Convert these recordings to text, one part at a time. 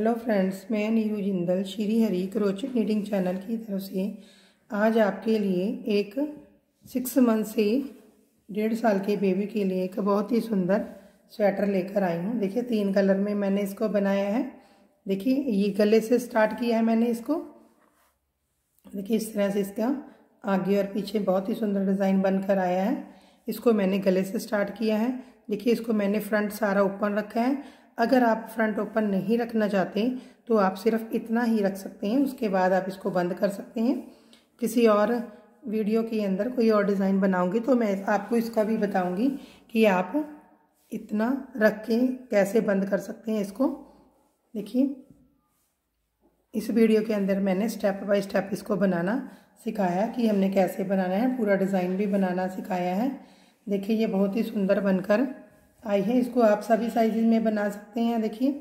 Hello friends, मैं Neeru Jindal Shri Hari crochet knitting channel की तरफ से आज आपके लिए एक 6 मंथ से 1.5 साल के बेबी के लिए एक बहुत ही सुंदर स्वेटर लेकर आई हूँ। देखिए 3 कलर में मैंने इसको बनाया है। देखिए ये गले से स्टार्ट किया है मैंने इसको। देखिए इस तरह से इसका आगे और पीछे बहुत ही सुंदर डिज़ाइन बनकर आया है। इसको मैंने गले से स्टार्ट किया है। देखिए इसको मैंने फ्रंट सारा ओपन रखा है। अगर आप फ्रंट ओपन नहीं रखना चाहते तो आप सिर्फ इतना ही रख सकते हैं, उसके बाद आप इसको बंद कर सकते हैं। किसी और वीडियो के अंदर कोई और डिज़ाइन बनाऊंगी तो मैं आपको इसका भी बताऊंगी कि आप इतना रख के कैसे बंद कर सकते हैं इसको। देखिए इस वीडियो के अंदर मैंने स्टेप बाय स्टेप इसको बनाना सिखाया कि हमने कैसे बनाना है, पूरा डिज़ाइन भी बनाना सिखाया है। देखिए ये बहुत ही सुंदर बनकर आई है। इसको आप सभी साइज़ में बना सकते हैं। देखिए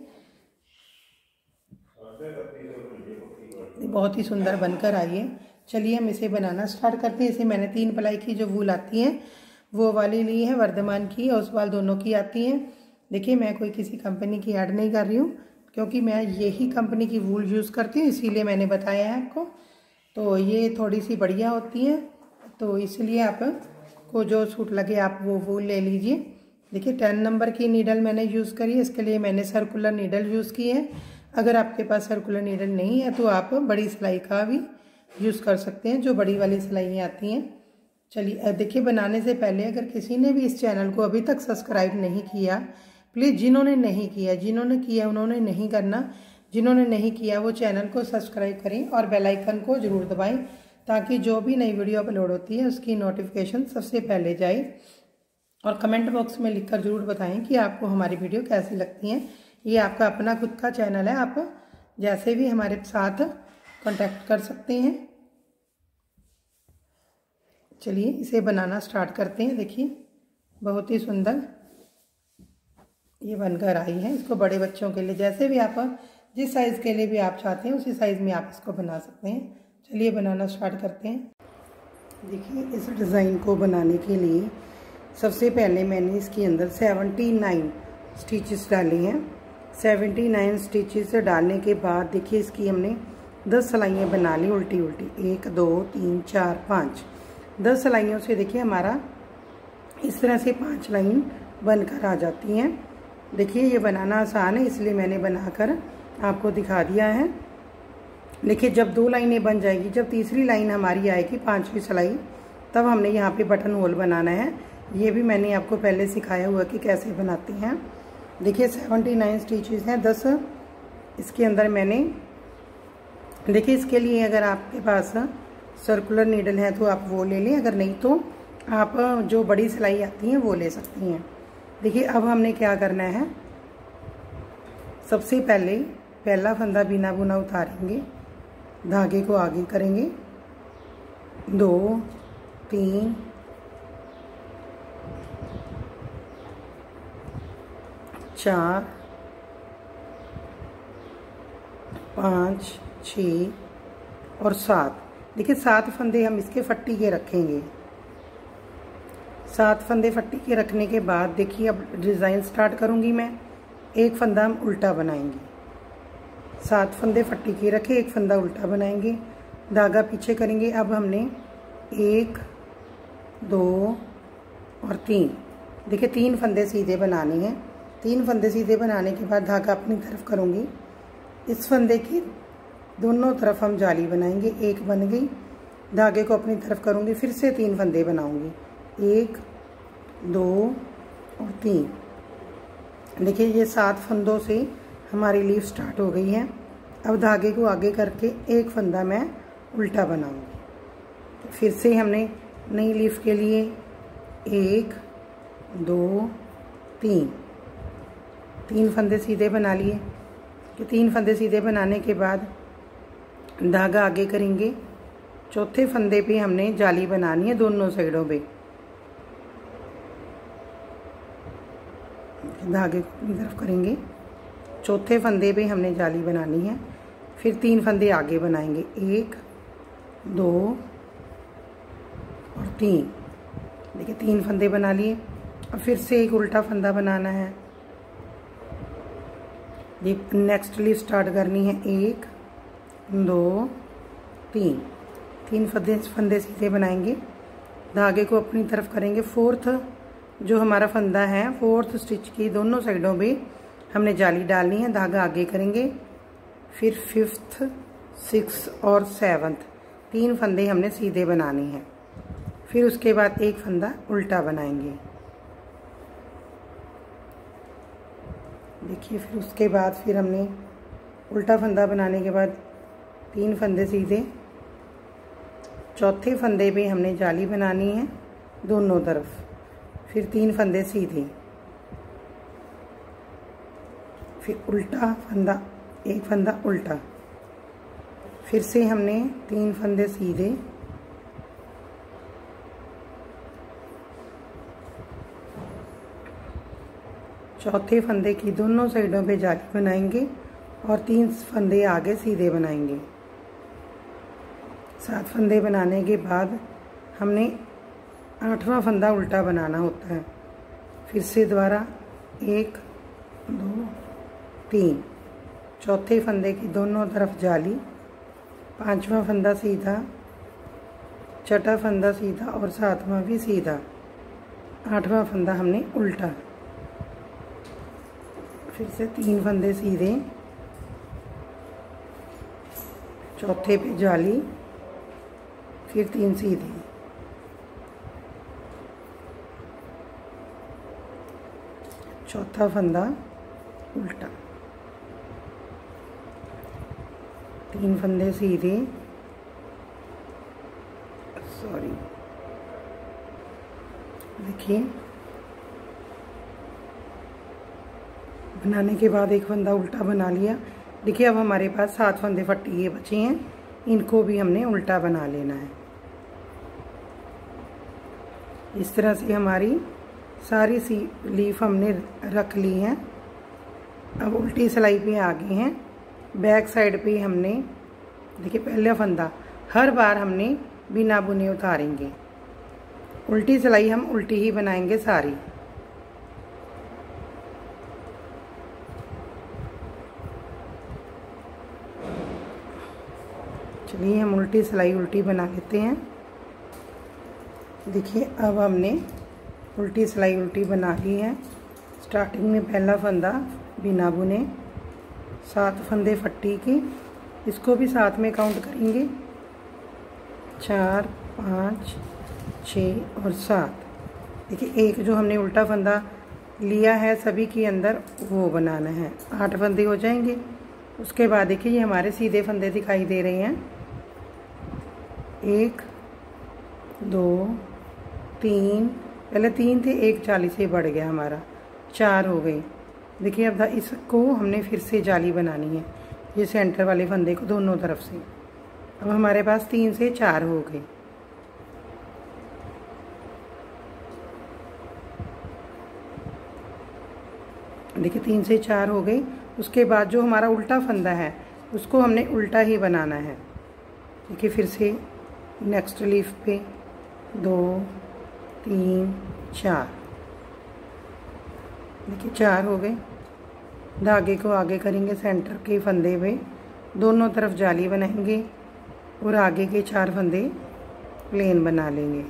बहुत ही सुंदर बनकर आई है। चलिए हम इसे बनाना स्टार्ट करते हैं। इसे मैंने 3 प्लाई की जो वूल आती है वो वाली ली है, वर्धमान की और ओसवाल दोनों की आती है। देखिए मैं कोई किसी कंपनी की ऐड नहीं कर रही हूँ क्योंकि मैं यही कंपनी की वूल यूज़ करती हूँ, इसीलिए मैंने बताया है आपको। तो ये थोड़ी सी बढ़िया होती है, तो इसलिए आपको जो सूट लगे आप वो वूल ले लीजिए। देखिए 10 नंबर की नीडल मैंने यूज़ करी है, इसके लिए मैंने सर्कुलर नीडल यूज़ की है। अगर आपके पास सर्कुलर नीडल नहीं है तो आप बड़ी सिलाई का भी यूज़ कर सकते हैं, जो बड़ी वाली सिलाइयाँ आती हैं। चलिए देखिए बनाने से पहले अगर किसी ने भी इस चैनल को अभी तक सब्सक्राइब नहीं किया, प्लीज़ जिन्होंने नहीं किया उन्होंने नहीं करना, जिन्होंने नहीं किया वो चैनल को सब्सक्राइब करें और बेल आइकन को ज़रूर दबाएं ताकि जो भी नई वीडियो अपलोड होती है उसकी नोटिफिकेशन सबसे पहले जाए। और कमेंट बॉक्स में लिखकर ज़रूर बताएं कि आपको हमारी वीडियो कैसी लगती हैं। ये आपका अपना खुद का चैनल है, आप जैसे भी हमारे साथ कांटेक्ट कर सकते हैं। चलिए इसे बनाना स्टार्ट करते हैं। देखिए बहुत ही सुंदर ये बनकर आई है। इसको बड़े बच्चों के लिए जैसे भी आप जिस साइज़ के लिए भी आप चाहते हैं उसी साइज़ में आप इसको बना सकते हैं। चलिए बनाना स्टार्ट करते हैं। देखिए इस डिज़ाइन को बनाने के लिए सबसे पहले मैंने इसके अंदर 79 स्टिचेस डाले हैं। 79 स्टिचेस डालने के बाद देखिए इसकी हमने 10 सिलाइयाँ बना ली उल्टी उल्टी, 1 2 3 4 5। 10 सिलाइयों से देखिए हमारा इस तरह से 5 लाइन बनकर आ जाती हैं। देखिए ये बनाना आसान है इसलिए मैंने बनाकर आपको दिखा दिया है। देखिए जब 2 लाइनें बन जाएगी, जब तीसरी लाइन हमारी आएगी 5वीं सिलाई, तब हमने यहाँ पे बटन होल बनाना है। ये भी मैंने आपको पहले सिखाया हुआ कि कैसे बनाते हैं। देखिए 79 स्टिचेस हैं, 10 इसके अंदर मैंने। देखिए इसके लिए अगर आपके पास सर्कुलर नीडल है तो आप वो ले लें, अगर नहीं तो आप जो बड़ी सिलाई आती हैं वो ले सकती हैं। देखिए अब हमने क्या करना है, सबसे पहले पहला फंदा बिना बुना उतारेंगे, धागे को आगे करेंगे, 2 3 4 5 6 और 7। देखिए 7 फंदे हम इसके फट्टी के रखेंगे। 7 फंदे फट्टी के रखने के बाद देखिए अब डिज़ाइन स्टार्ट करूँगी मैं। एक फंदा हम उल्टा बनाएंगे, 7 फंदे फट्टी के रखे, एक फंदा उल्टा बनाएंगे, धागा पीछे करेंगे। अब हमने 1 2 और 3, देखिए 3 फंदे सीधे बनाने हैं। 3 फंदे सीधे बनाने के बाद धागा अपनी तरफ करूँगी, इस फंदे की दोनों तरफ हम जाली बनाएंगे। 1 बन गई, धागे को अपनी तरफ करूँगी, फिर से 3 फंदे बनाऊँगी, 1 2 और 3। देखिए ये 7 फंदों से हमारी लीफ स्टार्ट हो गई है। अब धागे को आगे करके एक फंदा मैं उल्टा बनाऊँगी। फिर से हमने नई लीफ के लिए 1 2 3 फंदे सीधे बना लिए। कि 3 फंदे सीधे बनाने के बाद धागा आगे करेंगे, चौथे फंदे पे हमने जाली बनानी है दोनों साइडों पे। धागे को अपनी तरफ करेंगे, चौथे फंदे पे हमने जाली बनानी है। फिर 3 फंदे आगे बनाएंगे, 1 2 और 3। देखिए 3 फंदे बना लिए। और फिर से एक उल्टा फंदा बनाना है, ये नेक्स्ट लीफ स्टार्ट करनी है। 1 2 3, 3 फंदे सीधे बनाएंगे। धागे को अपनी तरफ करेंगे। फोर्थ जो हमारा फंदा है, फोर्थ स्टिच की दोनों साइडों पे हमने जाली डालनी है। धागा आगे करेंगे। फिर 5th 6th और 7th 3 फंदे हमने सीधे बनाने हैं। फिर उसके बाद एक फंदा उल्टा बनाएंगे। देखिए, फिर उसके बाद फिर हमने उल्टा फंदा बनाने के बाद 3 फंदे सीधे। चौथे फंदे पे हमने जाली बनानी है दोनों तरफ। फिर 3 फंदे सीधे। फिर उल्टा फंदा, एक फंदा उल्टा। फिर से हमने 3 फंदे सीधे। चौथे फंदे की दोनों साइडों पे जाली बनाएंगे और 3 फंदे आगे सीधे बनाएंगे। 7 फंदे बनाने के बाद हमने 8वां फंदा उल्टा बनाना होता है। फिर से दोबारा 1 2 3, चौथे फंदे की दोनों तरफ जाली, 5वां फंदा सीधा, छठा फंदा सीधा और 7वां भी सीधा। 8वां फंदा हमने उल्टा। फिर से 3 फंदे सीधे, चौथे पे जाली, फिर 3 सीधे। चौथा फंदा उल्टा। 3 फंदे सीधे, सॉरी, देखिए बनाने के बाद एक फंदा उल्टा बना लिया। देखिए अब हमारे पास 7 फंदे फट्टी ये बचे हैं, इनको भी हमने उल्टा बना लेना है। इस तरह से हमारी सारी सी लीफ हमने रख ली हैं। अब उल्टी सिलाई पे आ गए हैं। बैक साइड पे हमने देखिए पहला फंदा हर बार हमने बिना बुने उतारेंगे। उल्टी सिलाई हम उल्टी ही बनाएंगे सारी। चलिए हम उल्टी सिलाई उल्टी बना लेते हैं। देखिए अब हमने उल्टी सिलाई उल्टी बना ली है। स्टार्टिंग में पहला फंदा बिना बुने, 7 फंदे फट्टी के, इसको भी साथ में काउंट करेंगे। 4 5 6 और 7। देखिए एक जो हमने उल्टा फंदा लिया है सभी के अंदर वो बनाना है। 8 फंदे हो जाएंगे। उसके बाद देखिए ये हमारे सीधे फंदे दिखाई दे रहे हैं। 1 2 3, पहले 3 थे, एक जाली से बढ़ गया हमारा, 4 हो गए। देखिए अब इसको हमने फिर से जाली बनानी है, ये सेंटर वाले फंदे को दोनों तरफ से। अब हमारे पास 3 से 4 हो गए। देखिए 3 से 4 हो गए। उसके बाद जो हमारा उल्टा फंदा है उसको हमने उल्टा ही बनाना है। देखिए फिर से नेक्स्ट लीफ पे 2 3 4, देखिए 4 हो गए। धागे को आगे करेंगे, सेंटर के फंदे पे दोनों तरफ जाली बनाएंगे और आगे के 4 फंदे प्लेन बना लेंगे।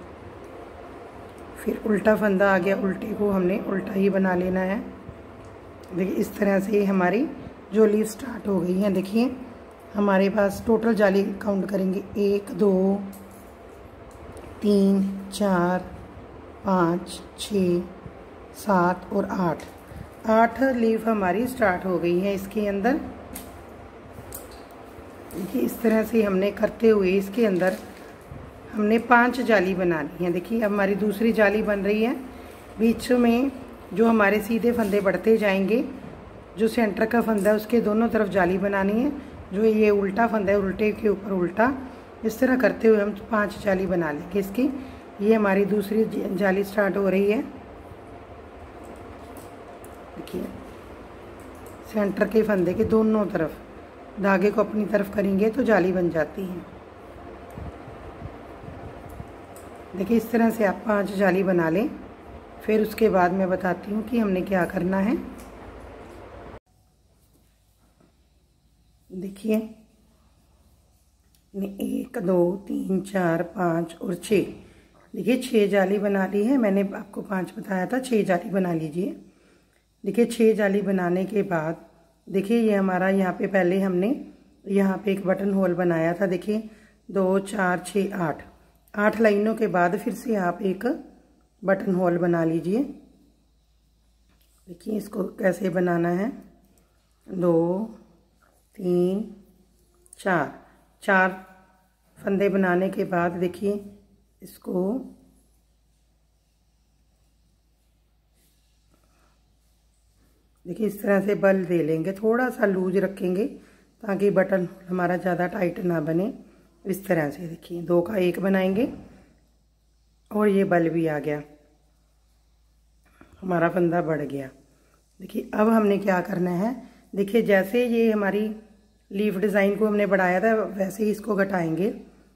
फिर उल्टा फंदा आ गया, उल्टे को हमने उल्टा ही बना लेना है। देखिए इस तरह से हमारी जो लीफ स्टार्ट हो गई है। देखिए हमारे पास टोटल जाली काउंट करेंगे 1 2 3 4 5 6 7 और 8 लीफ हमारी स्टार्ट हो गई है इसके अंदर। देखिए इस तरह से हमने करते हुए इसके अंदर हमने 5 जाली बनानी है। देखिए अब हमारी दूसरी जाली बन रही है। बीच में जो हमारे सीधे फंदे बढ़ते जाएंगे, जो सेंटर का फंदा है उसके दोनों तरफ जाली बनानी है। जो ये उल्टा फंदा है उल्टे के ऊपर उल्टा, इस तरह करते हुए हम 5 जाली बना लेंगे इसकी। ये हमारी दूसरी जाली स्टार्ट हो रही है। देखिए सेंटर के फंदे के दोनों तरफ धागे को अपनी तरफ करेंगे तो जाली बन जाती है। देखिए इस तरह से आप 5 जाली बना लें। फिर उसके बाद मैं बताती हूँ कि हमने क्या करना है। देखिए 1 2 3 4 5 और 6, देखिए 6 जाली बना ली है। मैंने आपको 5 बताया था, 6 जाली बना लीजिए। देखिए 6 जाली बनाने के बाद देखिए ये हमारा यहाँ पे पहले हमने यहाँ पे एक बटन होल बनाया था। देखिए 2 4 6 8, 8 लाइनों के बाद फिर से आप एक बटन होल बना लीजिए। देखिए इसको कैसे बनाना है, 2 3 4, 4 फंदे बनाने के बाद देखिए इसको देखिए इस तरह से बल दे लेंगे, थोड़ा सा लूज रखेंगे ताकि बटन हमारा ज़्यादा टाइट ना बने। इस तरह से देखिए 2 का 1 बनाएंगे और ये बल भी आ गया, हमारा फंदा बढ़ गया। देखिए अब हमने क्या करना है, देखिए जैसे ये हमारी लीफ डिज़ाइन को हमने बढ़ाया था वैसे ही इसको घटाएंगे।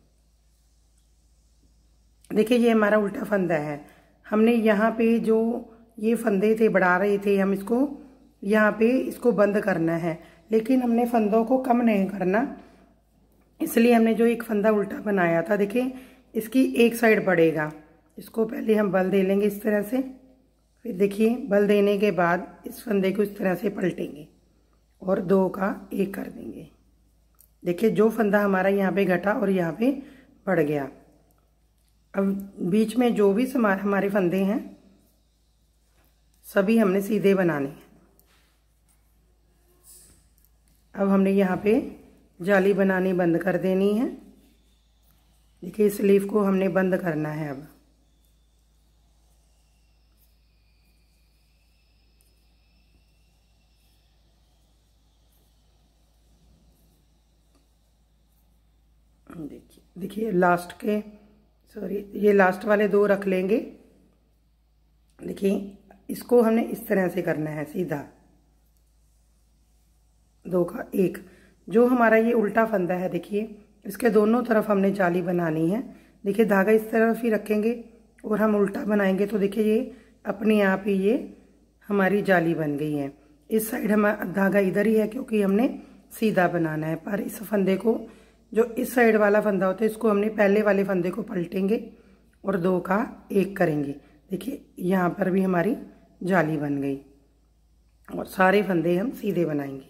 देखिए ये हमारा उल्टा फंदा है, हमने यहाँ पे जो ये फंदे थे बढ़ा रहे थे हम, इसको यहाँ पे इसको बंद करना है, लेकिन हमने फंदों को कम नहीं करना। इसलिए हमने जो एक फंदा उल्टा बनाया था देखिए इसकी एक साइड बढ़ेगा, इसको पहले हम बल दे लेंगे इस तरह से। फिर देखिए बल देने के बाद इस फंदे को इस तरह से पलटेंगे और 2 का 1 कर देंगे। देखिए जो फंदा हमारा यहाँ पे घटा और यहाँ पे बढ़ गया। अब बीच में जो भी हमारे फंदे हैं सभी हमने सीधे बनाने हैं। अब हमने यहाँ पे जाली बनानी बंद कर देनी है। देखिए इस लीफ को हमने बंद करना है। अब देखिए लास्ट के ये लास्ट वाले 2 रख लेंगे। देखिए इसको हमने इस तरह से करना है सीधा, 2 का 1। जो हमारा ये उल्टा फंदा है देखिए इसके दोनों तरफ हमने जाली बनानी है। देखिए धागा इस तरफ ही रखेंगे और हम उल्टा बनाएंगे तो देखिए ये अपने आप ही ये हमारी जाली बन गई है। इस साइड हमारा धागा इधर ही है क्योंकि हमने सीधा बनाना है, पर इस फंदे को जो इस साइड वाला फंदा होता है इसको हमने पहले वाले फंदे को पलटेंगे और 2 का 1 करेंगे। देखिए यहाँ पर भी हमारी जाली बन गई और सारे फंदे हम सीधे बनाएंगे।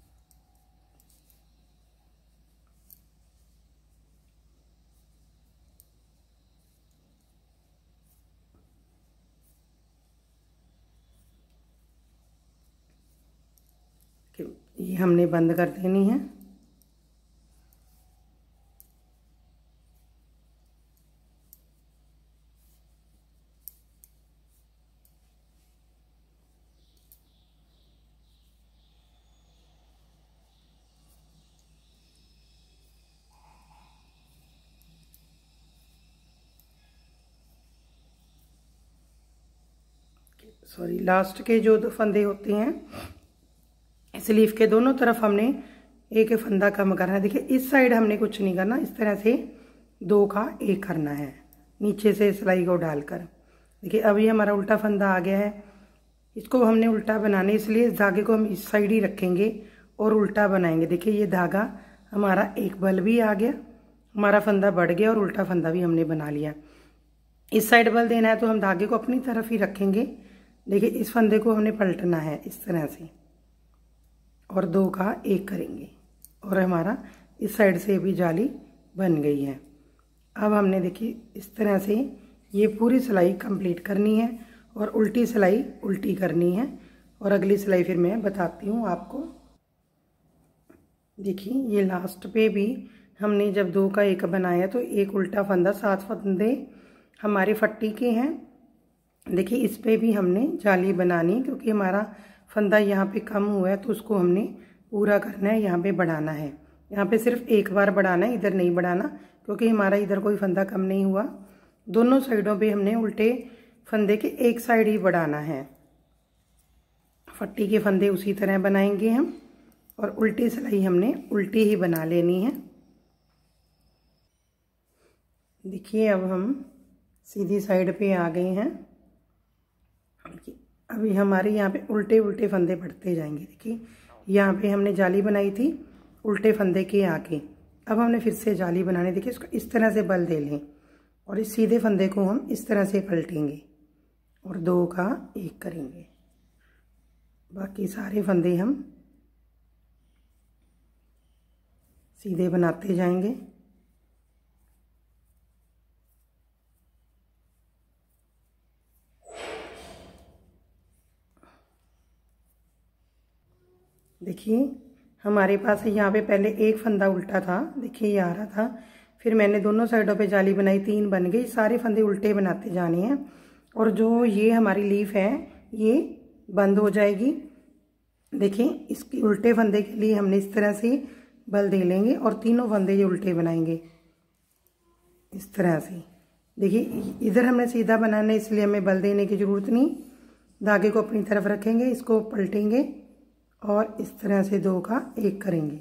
ये हमने बंद कर देनी है। सॉरी लास्ट के जो 2 फंदे होते हैं इस लीफ के दोनों तरफ हमने एक फंदा कम करना है। देखिए इस साइड हमने कुछ नहीं करना, इस तरह से 2 का 1 करना है नीचे से सिलाई को डालकर। देखिए अब ये हमारा उल्टा फंदा आ गया है। इसको हमने उल्टा बनाने इसलिए इस धागे को हम इस साइड ही रखेंगे और उल्टा बनाएंगे। देखिए ये धागा हमारा एक बल भी आ गया, हमारा फंदा बढ़ गया और उल्टा फंदा भी हमने बना लिया। इस साइड बल देना है तो हम धागे को अपनी तरफ ही रखेंगे। देखिए इस फंदे को हमने पलटना है इस तरह से और 2 का 1 करेंगे और हमारा इस साइड से भी जाली बन गई है। अब हमने देखिए इस तरह से ये पूरी सिलाई कंप्लीट करनी है और उल्टी सिलाई उल्टी करनी है और अगली सिलाई फिर मैं बताती हूँ आपको। देखिए ये लास्ट पे भी हमने जब 2 का 1 बनाया तो एक उल्टा फंदा, 7 फंदे हमारे फट्टी के हैं। देखिए इस पे भी हमने जाली बनानी है क्योंकि हमारा फंदा यहाँ पे कम हुआ है तो उसको हमने पूरा करना है, यहाँ पे बढ़ाना है। यहाँ पे सिर्फ एक बार बढ़ाना है, इधर नहीं बढ़ाना क्योंकि हमारा इधर कोई फंदा कम नहीं हुआ। दोनों साइडों पे हमने उल्टे फंदे के एक साइड ही बढ़ाना है। फट्टी के फंदे उसी तरह बनाएंगे हम और उल्टी सिलाई हमने उल्टी ही बना लेनी है। देखिए अब हम सीधी साइड पे आ गए हैं। अभी हमारे यहाँ पे उल्टे उल्टे फंदे बढ़ते जाएंगे। देखिए यहाँ पे हमने जाली बनाई थी उल्टे फंदे के आगे। अब हमने फिर से जाली बनाने, देखिए इसको इस तरह से बल दे लें और इस सीधे फंदे को हम इस तरह से पलटेंगे और 2 का 1 करेंगे। बाकी सारे फंदे हम सीधे बनाते जाएंगे। देखिए हमारे पास यहाँ पे पहले एक फंदा उल्टा था, देखिए ये आ रहा था, फिर मैंने दोनों साइडों पे जाली बनाई, 3 बन गई। सारे फंदे उल्टे बनाते जाने हैं और जो ये हमारी लीफ है ये बंद हो जाएगी। देखिए इसके उल्टे फंदे के लिए हमने इस तरह से बल दे लेंगे और तीनों फंदे ये उल्टे बनाएंगे इस तरह से। देखिए इधर हमने सीधा बनाना है इसलिए हमें बल देने की ज़रूरत नहीं। धागे को अपनी तरफ रखेंगे, इसको पलटेंगे और इस तरह से 2 का 1 करेंगे।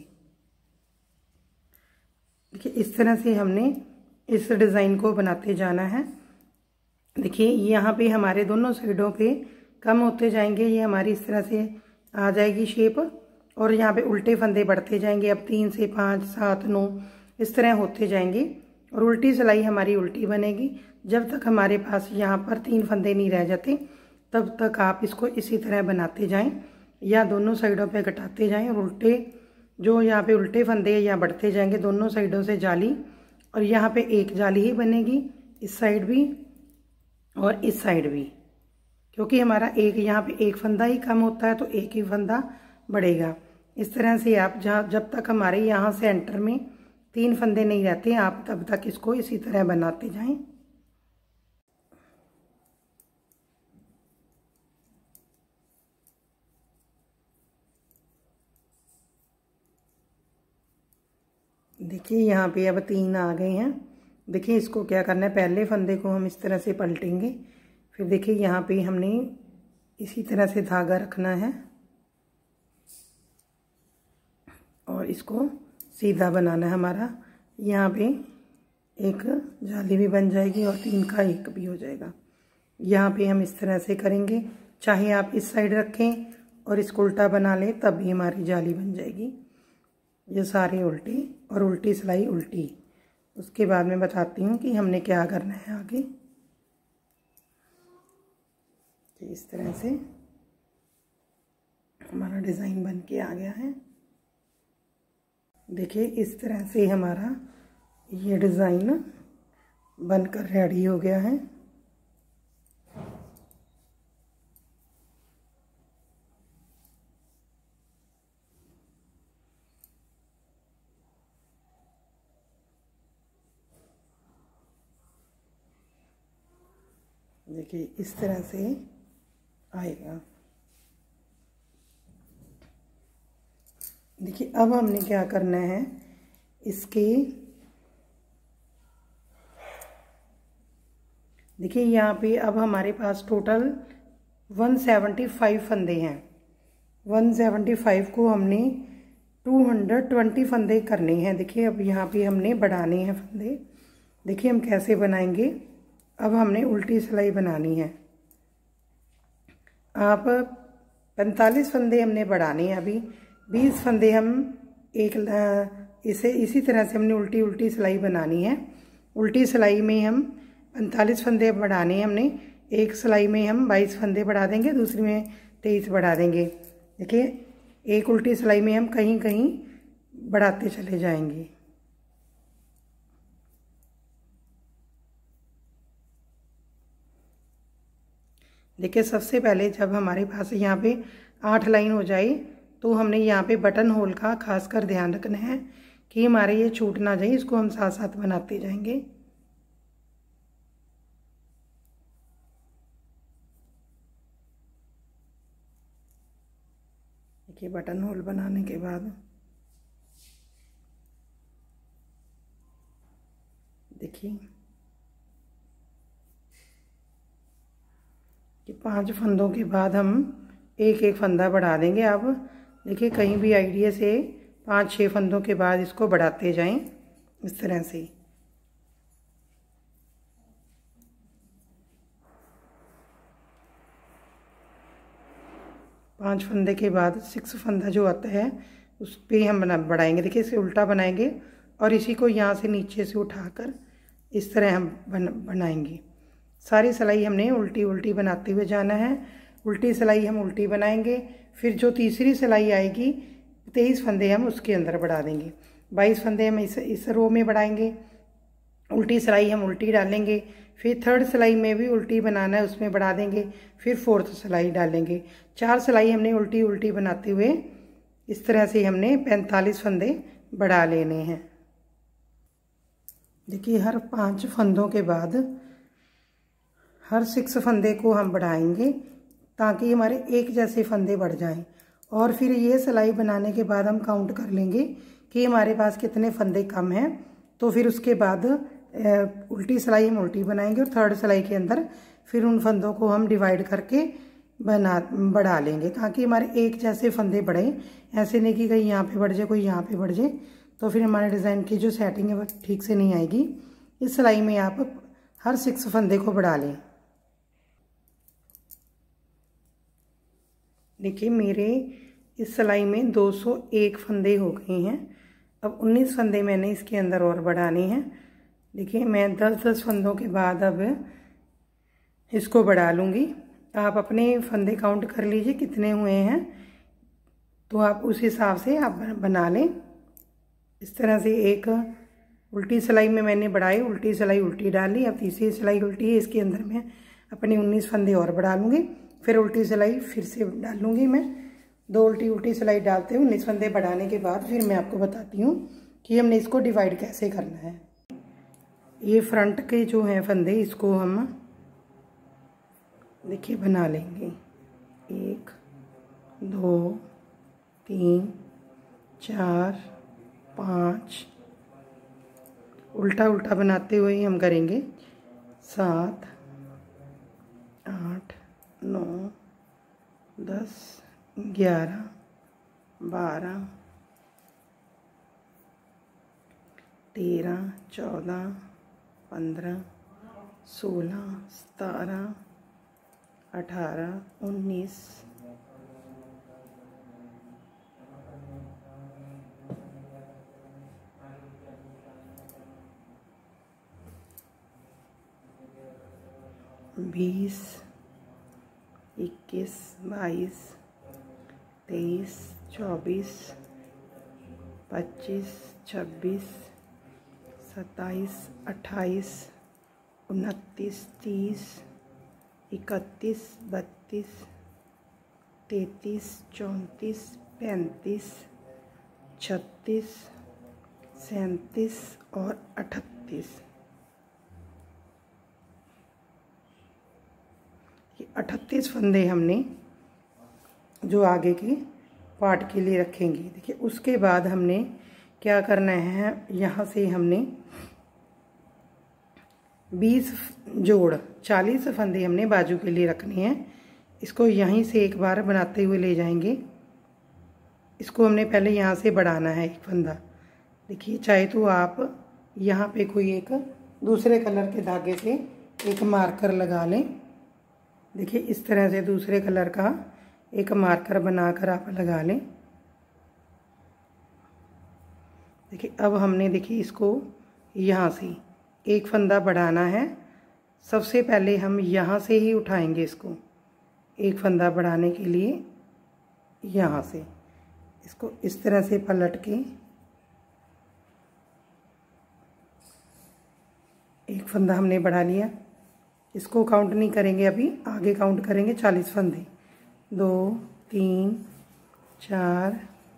देखिए इस तरह से हमने इस डिज़ाइन को बनाते जाना है। देखिए यहाँ पे हमारे दोनों साइडों पे कम होते जाएंगे, ये हमारी इस तरह से आ जाएगी शेप और यहाँ पे उल्टे फंदे बढ़ते जाएंगे। अब 3 से 5, 7, 9 इस तरह होते जाएंगे और उल्टी सिलाई हमारी उल्टी बनेगी। जब तक हमारे पास यहाँ पर 3 फंदे नहीं रह जाते तब तक आप इसको इसी तरह बनाते जाएं या दोनों साइडों पे घटाते जाएं और उल्टे जो यहाँ पे उल्टे फंदे यहाँ बढ़ते जाएंगे दोनों साइडों से जाली, और यहाँ पे एक जाली ही बनेगी, इस साइड भी और इस साइड भी, क्योंकि हमारा एक यहाँ पे एक फंदा ही कम होता है तो एक ही फंदा बढ़ेगा। इस तरह से आप जब तक हमारे यहाँ से एंटर में 3 फंदे नहीं रहते आप तब तक इसको इसी तरह बनाते जाएं। देखिए यहाँ पे अब 3 आ गए हैं। देखिए इसको क्या करना है, पहले फंदे को हम इस तरह से पलटेंगे, फिर देखिए यहाँ पे हमने इसी तरह से धागा रखना है और इसको सीधा बनाना है हमारा। यहाँ पे एक जाली भी बन जाएगी और 3 का 1 भी हो जाएगा। यहाँ पे हम इस तरह से करेंगे, चाहे आप इस साइड रखें और इसको उल्टा बना लें तब भी हमारी जाली बन जाएगी। ये सारे उल्टी और उल्टी सिलाई उल्टी। उसके बाद मैं बताती हूँ कि हमने क्या करना है आगे। इस तरह से हमारा डिज़ाइन बन के आ गया है। देखिए इस तरह से हमारा ये डिज़ाइन बनकर रेडी हो गया है। देखिए इस तरह से आएगा। देखिए अब हमने क्या करना है, इसके देखिए यहाँ पे अब हमारे पास टोटल 175 फंदे हैं। 175 को हमने 220 फंदे करने हैं। देखिए अब यहाँ पे हमने बढ़ाने हैं फंदे। देखिए हम कैसे बनाएंगे। अब हमने उल्टी सिलाई बनानी है। आप 45 फंदे हमने बढ़ाने हैं। अभी 20 फंदे हम इसी तरह से हमने उल्टी उल्टी सिलाई बनानी है। उल्टी सिलाई में हम 45 फंदे बढ़ाने हैं हमने। एक सिलाई में हम 22 फंदे बढ़ा देंगे, दूसरी में 23 बढ़ा देंगे। देखिए एक उल्टी सिलाई में हम कहीं कहीं बढ़ाते चले जाएंगे। देखिए सबसे पहले जब हमारे पास यहाँ पे 8 लाइन हो जाए तो हमने यहाँ पे बटन होल का खासकर ध्यान रखना है कि हमारे ये छूट ना जाए। इसको हम साथ साथ बनाते जाएंगे। देखिए बटन होल बनाने के बाद देखिए कि 5 फंदों के बाद हम एक एक फंदा बढ़ा देंगे। अब देखिए कहीं भी आइडिया से 5-6 फंदों के बाद इसको बढ़ाते जाएं इस तरह से। पाँच फंदे के बाद 6 फंदा जो आता है उस पर हम बढ़ाएंगे। देखिए इसे उल्टा बनाएंगे और इसी को यहाँ से नीचे से उठाकर इस तरह हम बनाएंगे। सारी सिलाई हमने उल्टी उल्टी बनाते हुए जाना है। उल्टी सिलाई हम उल्टी बनाएंगे, फिर जो तीसरी सिलाई आएगी 23 फंदे हम उसके अंदर बढ़ा देंगे। 22 फंदे हम इस रो में बढ़ाएंगे। उल्टी सिलाई हम उल्टी डालेंगे, फिर थर्ड सिलाई में भी उल्टी बनाना है, उसमें बढ़ा देंगे, फिर फोर्थ सिलाई डालेंगे। 4 सिलाई हमने उल्टी उल्टी बनाते हुए इस तरह से हमने 45 फंदे बढ़ा लेने हैं। देखिए हर 5 फंदों के बाद हर 6 फंदे को हम बढ़ाएंगे ताकि हमारे एक जैसे फंदे बढ़ जाएं। और फिर ये सिलाई बनाने के बाद हम काउंट कर लेंगे कि हमारे पास कितने फंदे कम हैं। तो फिर उसके बाद उल्टी सिलाई हम उल्टी बनाएंगे और थर्ड सिलाई के अंदर फिर उन फंदों को हम डिवाइड करके बढ़ा लेंगे ताकि हमारे एक जैसे फंदे बढ़े। ऐसे नहीं कि कहीं यहाँ पे बढ़ जाए कोई यहाँ पे बढ़ जाए, तो फिर हमारे डिज़ाइन की जो सेटिंग है वो ठीक से नहीं आएगी। इस सिलाई में आप हर 6 फंदे को बढ़ा लें। देखिए मेरे इस सिलाई में 201 फंदे हो गए हैं। अब 19 फंदे मैंने इसके अंदर और बढ़ाने हैं। देखिए मैं 10-10 फंदों के बाद अब इसको बढ़ा लूँगी। आप अपने फंदे काउंट कर लीजिए कितने हुए हैं, तो आप उस हिसाब से आप बना लें। इस तरह से एक उल्टी सिलाई में मैंने बढ़ाई, उल्टी सिलाई उल्टी डाली। अब तीसरी सिलाई उल्टी है, इसके अंदर मैं अपने 19 फंदे और बढ़ा लूँगी, फिर उल्टी सिलाई फिर से डाल लूँगी। मैं 2 उल्टी उल्टी सिलाई डालते हुए 19 फंदे बढ़ाने के बाद फिर मैं आपको बताती हूँ कि हमने इसको डिवाइड कैसे करना है। ये फ्रंट के जो हैं फंदे, इसको हम देखिए बना लेंगे। 1 2 3 4 5, उल्टा उल्टा बनाते हुए ही हम करेंगे। 7 8 9 10 11 12 13 14 15 16 17 18 19 20 21 22 23 24 25 26 27 28 29 30 31 32 33 34 35 36 37 और 38। 38 फंदे हमने जो आगे के पार्ट के लिए रखेंगे। देखिए उसके बाद हमने क्या करना है, यहाँ से हमने 20 जोड़ 40 फंदे हमने बाजू के लिए रखने हैं। इसको यहीं से एक बार बनाते हुए ले जाएंगे। इसको हमने पहले यहाँ से बढ़ाना है एक फंदा। देखिए चाहे तो आप यहाँ पे कोई एक दूसरे कलर के धागे से एक मार्कर लगा लें। देखिए इस तरह से दूसरे कलर का एक मार्कर बनाकर आप लगा लें। देखिए अब हमने देखिए इसको यहाँ से एक फंदा बढ़ाना है। सबसे पहले हम यहाँ से ही उठाएंगे इसको, एक फंदा बढ़ाने के लिए यहाँ से इसको इस तरह से पलट के एक फंदा हमने बढ़ा लिया। इसको काउंट नहीं करेंगे, अभी आगे काउंट करेंगे 40 फंदे। 2 3 4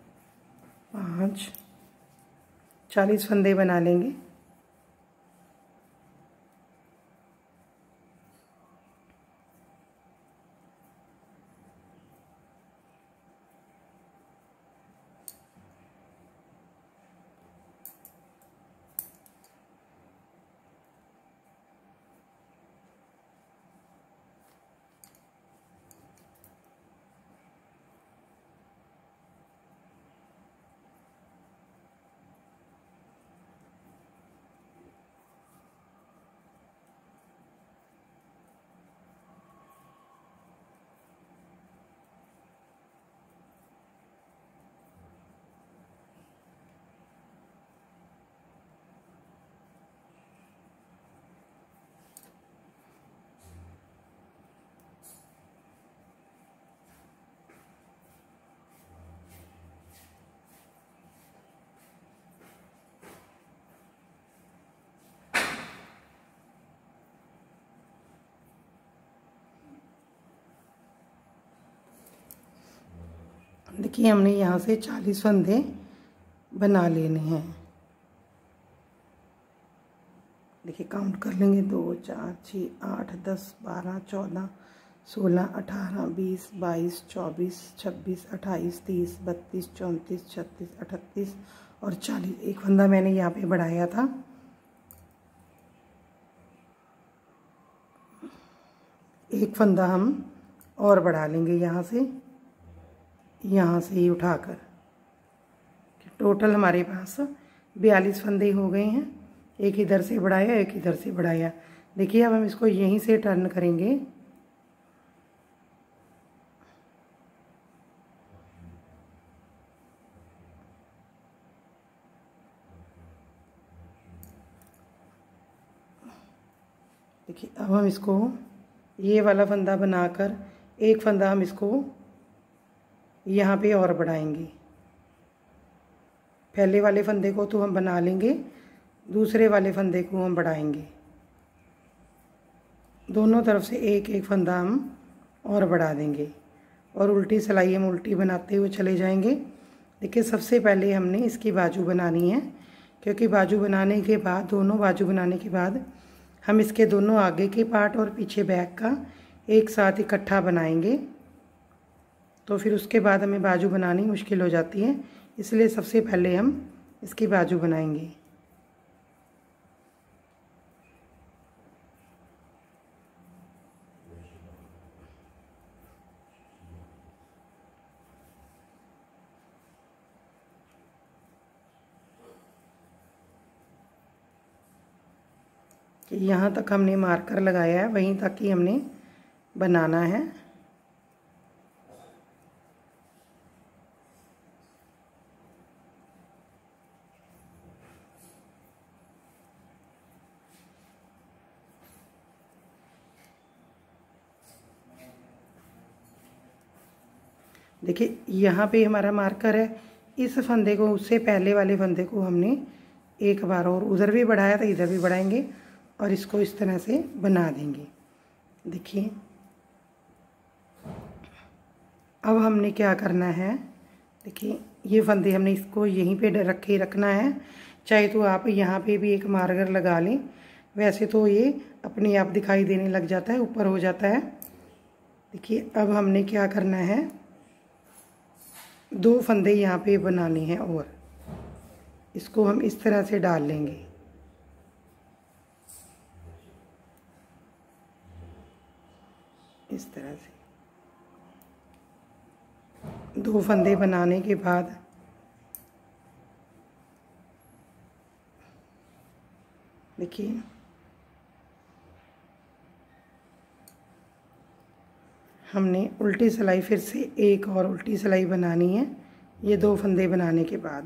5 40 फंदे बना लेंगे। देखिए हमने यहाँ से 40 फंदे बना लेने हैं। देखिए काउंट कर लेंगे, 2 4 6 8 10 12 14 16 18 20 22 24 26 28 30 32 34 36 38 और 40। एक फंदा मैंने यहाँ पे बढ़ाया था। एक फंदा हम और बढ़ा लेंगे यहाँ से ही उठाकर। टोटल हमारे पास 42 फंदे हो गए हैं। एक इधर से बढ़ाया, एक इधर से बढ़ाया। देखिए अब हम इसको यहीं से टर्न करेंगे। देखिए अब हम इसको ये वाला फंदा बनाकर एक फंदा हम इसको यहाँ पे और बढ़ाएंगे। पहले वाले फंदे को तो हम बना लेंगे, दूसरे वाले फंदे को हम बढ़ाएंगे। दोनों तरफ से एक एक फंदा हम और बढ़ा देंगे और उल्टी सिलाई हम उल्टी बनाते हुए चले जाएंगे। देखिए सबसे पहले हमने इसकी बाजू बनानी है, क्योंकि बाजू बनाने के बाद, दोनों बाजू बनाने के बाद हम इसके दोनों आगे के पार्ट और पीछे बैक का एक साथ इकट्ठा बनाएंगे। तो फिर उसके बाद हमें बाजू बनानी मुश्किल हो जाती है, इसलिए सबसे पहले हम इसकी बाजू बनाएंगे। कि यहाँ तक हमने मार्कर लगाया है, वहीं तक ही हमने बनाना है। देखिए यहाँ पे हमारा मार्कर है। इस फंदे को, उससे पहले वाले फंदे को हमने एक बार और उधर भी बढ़ाया था, इधर भी बढ़ाएंगे और इसको इस तरह से बना देंगे। देखिए अब हमने क्या करना है, देखिए ये फंदे हमने इसको यहीं पे रखे रखना है। चाहे तो आप यहाँ पे भी एक मार्कर लगा लें, वैसे तो ये अपने आप दिखाई देने लग जाता है, ऊपर हो जाता है। देखिए अब हमने क्या करना है, 2 फंदे यहाँ पे बनाने हैं और इसको हम इस तरह से डाल लेंगे। इस तरह से 2 फंदे बनाने के बाद देखिए हमने उल्टी सिलाई फिर से एक और उल्टी सिलाई बनानी है। ये 2 फंदे बनाने के बाद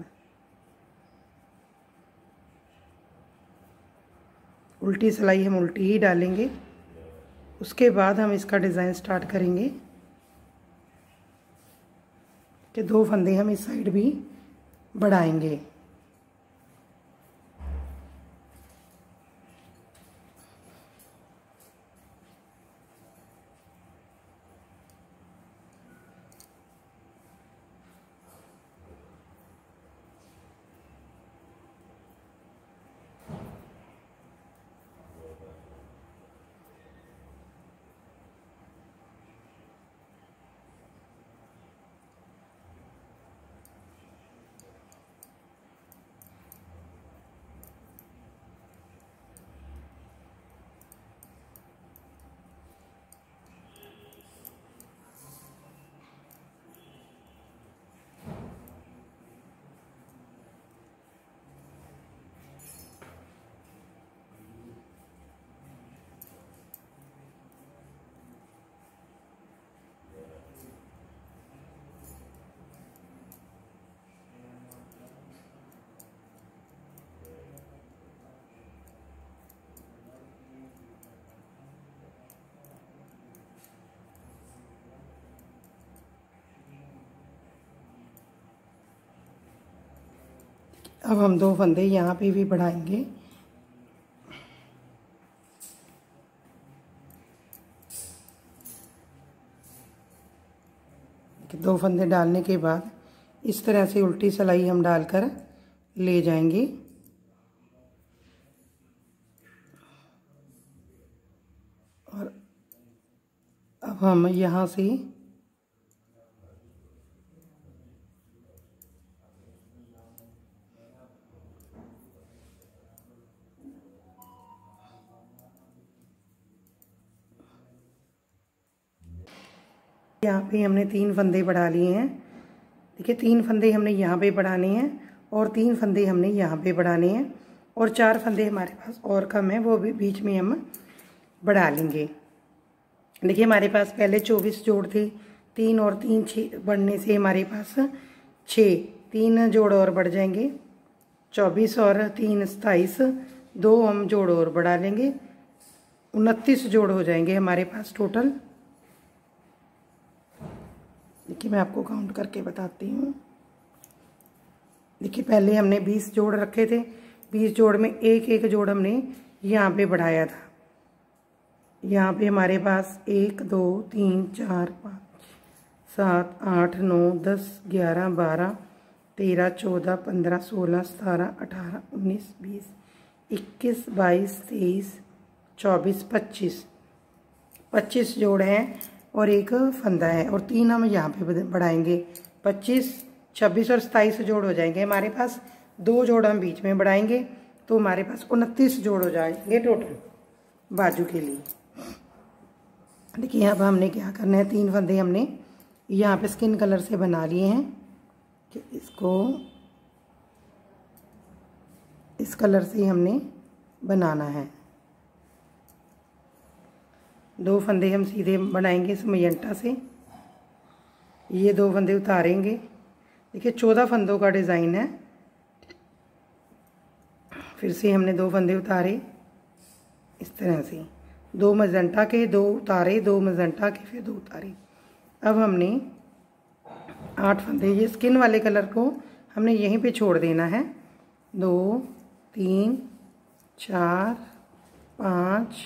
उल्टी सिलाई हम उल्टी ही डालेंगे। उसके बाद हम इसका डिज़ाइन स्टार्ट करेंगे कि 2 फंदे हम इस साइड भी बढ़ाएंगे। अब हम 2 फंदे यहाँ पे भी बढ़ाएंगे। 2 फंदे डालने के बाद इस तरह से उल्टी सिलाई हम डालकर ले जाएंगे। और अब हम यहाँ से यहाँ पे हमने 3 फंदे बढ़ा लिए हैं। देखिए 3 फंदे हमने यहाँ पे बढ़ाने हैं और 3 फंदे हमने यहाँ पे बढ़ाने हैं और 4 फंदे हमारे पास और कम है, वो भी बीच में हम बढ़ा लेंगे। देखिए हमारे पास पहले 24 जोड़ थे, 3 और 3 6 बढ़ने से हमारे पास 6, 3 जोड़ और बढ़ जाएंगे, 24 और 3 27, 2 हम जोड़ और बढ़ा लेंगे, 29 जोड़ हो जाएंगे हमारे पास टोटल। देखिए मैं आपको काउंट करके बताती हूँ। देखिए पहले हमने 20 जोड़ रखे थे, 20 जोड़ में एक एक जोड़ हमने यहाँ पे बढ़ाया था। यहाँ पे हमारे पास 1 2 3 4 5 7 8 9 10 11 12 13 14 15 16 17 18 19 20 21 22 23 24 25 जोड़ हैं और एक फंदा है और 3 हम यहाँ पे बढ़ाएंगे। 25 26 और 27 जोड़ हो जाएंगे हमारे पास। 2 जोड़ हम बीच में बढ़ाएंगे तो हमारे पास 29 जोड़ हो जाएंगे टोटल बाजू के लिए। देखिए अब हमने क्या करना है, 3 फंदे हमने यहाँ पे स्किन कलर से बना लिए हैं कि इसको इस कलर से हमने बनाना है। 2 फंदे हम सीधे बनाएंगे इस मयंटा से, ये 2 फंदे उतारेंगे। देखिए 14 फंदों का डिज़ाइन है। फिर से हमने 2 फंदे उतारे इस तरह से, 2 मजेंटा के 2 उतारे, 2 मजेंटा के फिर 2 उतारे। अब हमने 8 फंदे, ये स्किन वाले कलर को हमने यहीं पे छोड़ देना है। 2 3 4 5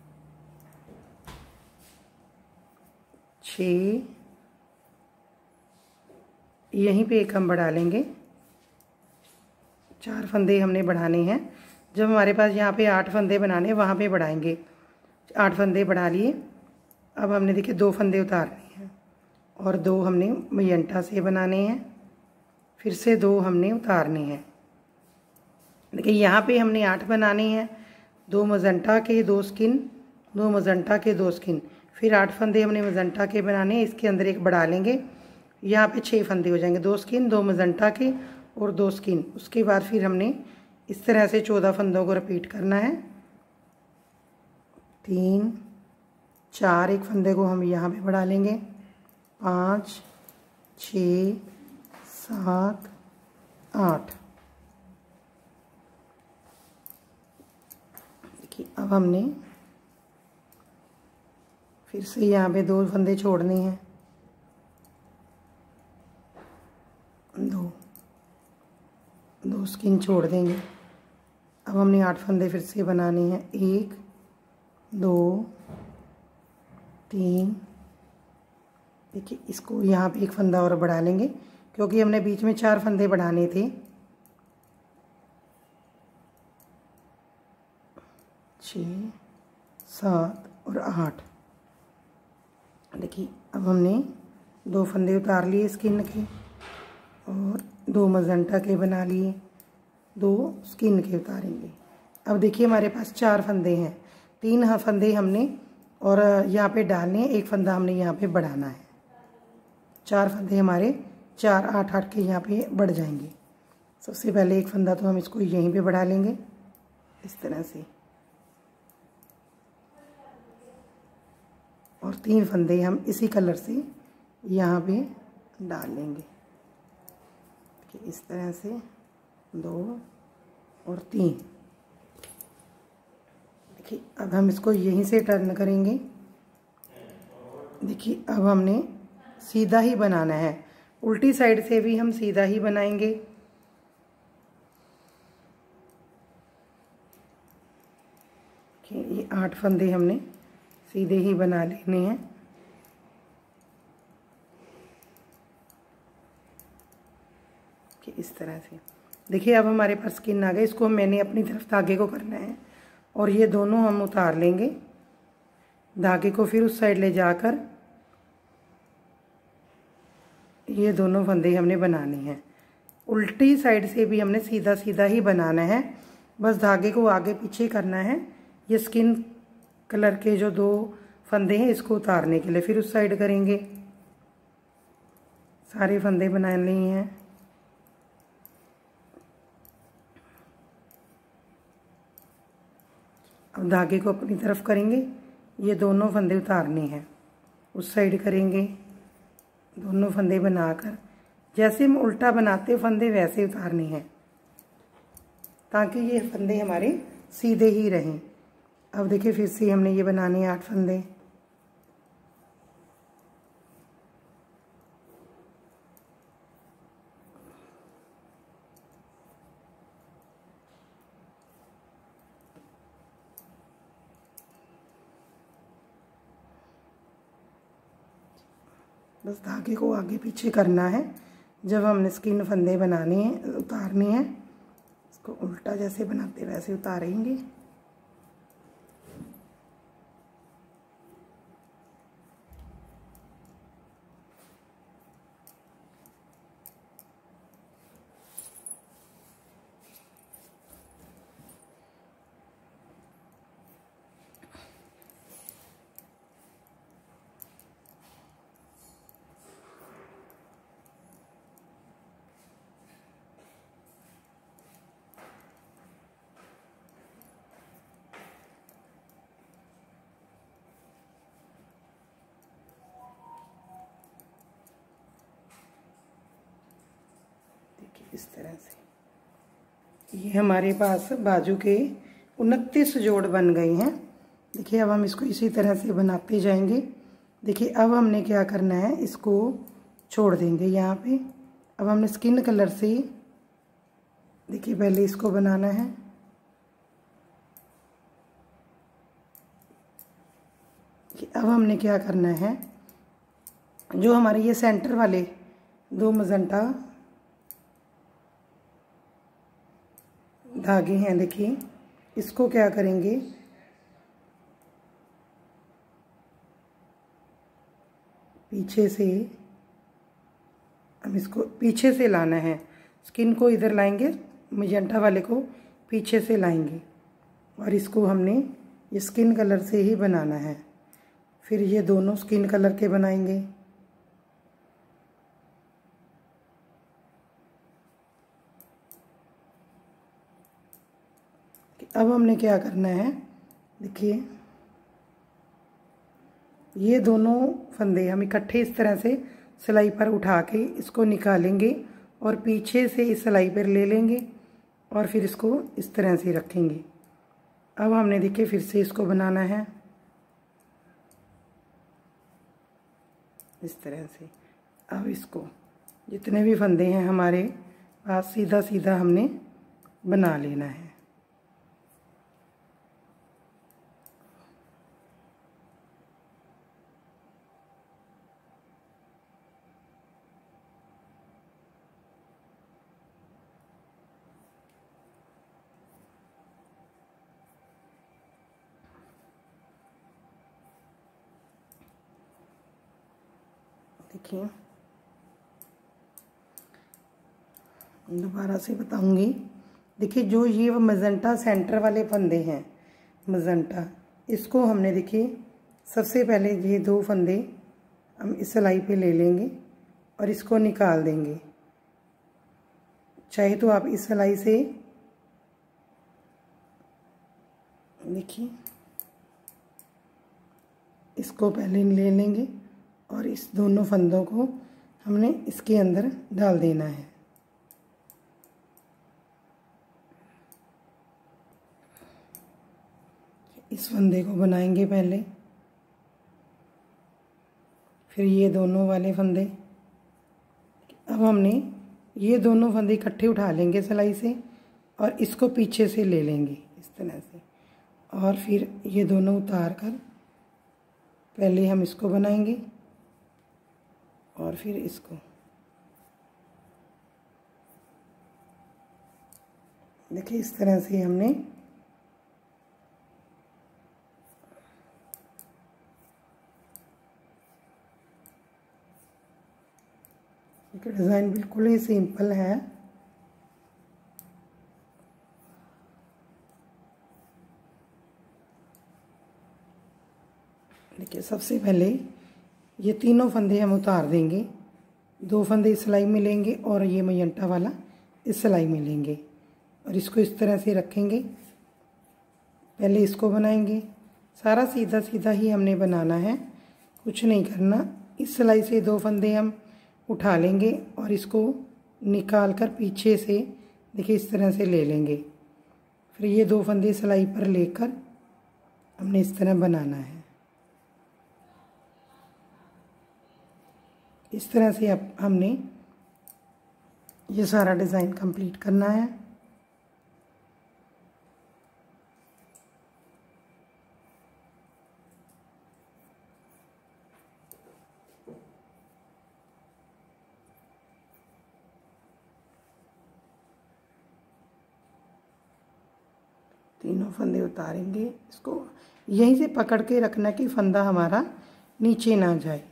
6, यहीं पे एक हम बढ़ा लेंगे। 4 फंदे हमने बढ़ाने हैं। जब हमारे पास यहाँ पे 8 फंदे बनाने, वहाँ पे बढ़ाएंगे। 8 फंदे बढ़ा लिए। अब हमने देखिए 2 फंदे उतारने हैं और 2 हमने मयंटा से बनाने हैं, फिर से 2 हमने उतारने हैं। देखिए यहाँ पे हमने 8 बनाने हैं, 2 मजेंटा के 2 स्किन, 2 मजेंटा के 2 स्किन, फिर 8 फंदे हमने मजेंटा के बनाने हैं, इसके अंदर एक बढ़ा लेंगे। यहाँ पे 6 फंदे हो जाएंगे, 2 स्किन, 2 मजेंटा के और 2 स्किन। उसके बाद फिर हमने इस तरह से 14 फंदों को रिपीट करना है। 3 4, एक फंदे को हम यहाँ पे बढ़ा लेंगे, 5 6 7 8। देखिए अब हमने फिर से यहाँ पे 2 फंदे छोड़ने हैं, 2 स्किन छोड़ देंगे। अब हमने 8 फंदे फिर से बनाने हैं, 1 2 3। देखिए इसको यहाँ पे एक फंदा और बढ़ा लेंगे क्योंकि हमने बीच में 4 फंदे बढ़ाने थे। 6 7 और 8। देखिए अब हमने 2 फंदे उतार लिए स्किन के और 2 मजेंटा के बना लिए, 2 स्किन के उतारेंगे। अब देखिए हमारे पास 4 फंदे हैं, 3 फंदे हमने और यहाँ पे डालने हैं, 1 फंदा हमने यहाँ पे बढ़ाना है। 4 फंदे हमारे 4 8 8 के यहाँ पे बढ़ जाएंगे। सबसे पहले 1 फंदा तो हम इसको यहीं पे बढ़ा लेंगे इस तरह से, और 3 फंदे हम इसी कलर से यहाँ पे डाल लेंगे इस तरह से, 2 और 3। देखिए अब हम इसको यहीं से टर्न करेंगे। देखिए अब हमने सीधा ही बनाना है, उल्टी साइड से भी हम सीधा ही बनाएंगे। ये 8 फंदे हमने सीधे ही बना लेने हैं। कि इस तरह से देखिए अब हमारे पास स्किन आ गई। इसको मैंने अपनी तरफ धागे को करना है और ये दोनों हम उतार लेंगे। धागे को फिर उस साइड ले जाकर ये दोनों फंदे हमने बनाने हैं। उल्टी साइड से भी हमने सीधा सीधा ही बनाना है, बस धागे को आगे पीछे करना है। ये स्किन कलर के जो 2 फंदे हैं इसको उतारने के लिए फिर उस साइड करेंगे। सारे फंदे बना लिए हैं। अब धागे को अपनी तरफ करेंगे, ये दोनों फंदे उतारने हैं, उस साइड करेंगे। दोनों फंदे बनाकर जैसे हम उल्टा बनाते फंदे वैसे उतारने हैं ताकि ये फंदे हमारे सीधे ही रहें। अब देखिए फिर से हमने ये बनाने हैं 8 फंदे। बस धागे को आगे पीछे करना है। जब हमने स्किन फंदे बनाने हैं उतारने हैं, इसको उल्टा जैसे बनाते वैसे उतारेंगे। इस तरह से ये हमारे पास बाजू के 29 जोड़ बन गए हैं। देखिए अब हम इसको इसी तरह से बनाते जाएंगे। देखिए अब हमने क्या करना है, इसको छोड़ देंगे यहाँ पे। अब हमने स्किन कलर से देखिए पहले इसको बनाना है। अब हमने क्या करना है, जो हमारे ये सेंटर वाले 2 मजेंटा धागे हैं, देखिए इसको क्या करेंगे, पीछे से हम इसको पीछे से लाना है। स्किन को इधर लाएंगे, मजेंटा वाले को पीछे से लाएंगे और इसको हमने ये स्किन कलर से ही बनाना है। फिर ये दोनों स्किन कलर के बनाएंगे। अब हमने क्या करना है, देखिए ये दोनों फंदे हम इकट्ठे इस तरह से सिलाई पर उठा के इसको निकालेंगे और पीछे से इस सिलाई पर ले लेंगे और फिर इसको इस तरह से रखेंगे। अब हमने देखिए फिर से इसको बनाना है इस तरह से। अब इसको जितने भी फंदे हैं हमारे पास सीधा सीधा हमने बना लेना है। देखिए दोबारा से बताऊंगी। देखिए जो ये मजेंटा सेंटर वाले फंदे हैं मजेंटा, इसको हमने देखिए सबसे पहले ये 2 फंदे हम इस सिलाई पे ले लेंगे और इसको निकाल देंगे। चाहे तो आप इस सिलाई से देखिए इसको पहले ले लेंगे और इस दोनों फंदों को हमने इसके अंदर डाल देना है। इस फंदे को बनाएंगे पहले, फिर ये दोनों वाले फंदे। अब हमने ये दोनों फंदे इकट्ठे उठा लेंगे सिलाई से और इसको पीछे से ले लेंगे इस तरह से और फिर ये दोनों उतार कर पहले हम इसको बनाएंगे और फिर इसको। देखिए इस तरह से हमने डिज़ाइन बिल्कुल ही सिंपल है। देखिए सबसे पहले ये तीनों फंदे हम उतार देंगे, 2 फंदे इस सिलाई में लेंगे और ये मयंटा वाला इस सिलाई में लेंगे और इसको इस तरह से रखेंगे। पहले इसको बनाएंगे, सारा सीधा सीधा ही हमने बनाना है, कुछ नहीं करना। इस सिलाई से 2 फंदे हम उठा लेंगे और इसको निकाल कर पीछे से देखिए इस तरह से ले लेंगे। फिर ये 2 फंदे सिलाई पर लेकर हमने इस तरह बनाना है। इस तरह से अब हमने ये सारा डिज़ाइन कंप्लीट करना है। तीनों फंदे उतारेंगे, इसको यहीं से पकड़ के रखना कि फंदा हमारा नीचे ना जाए।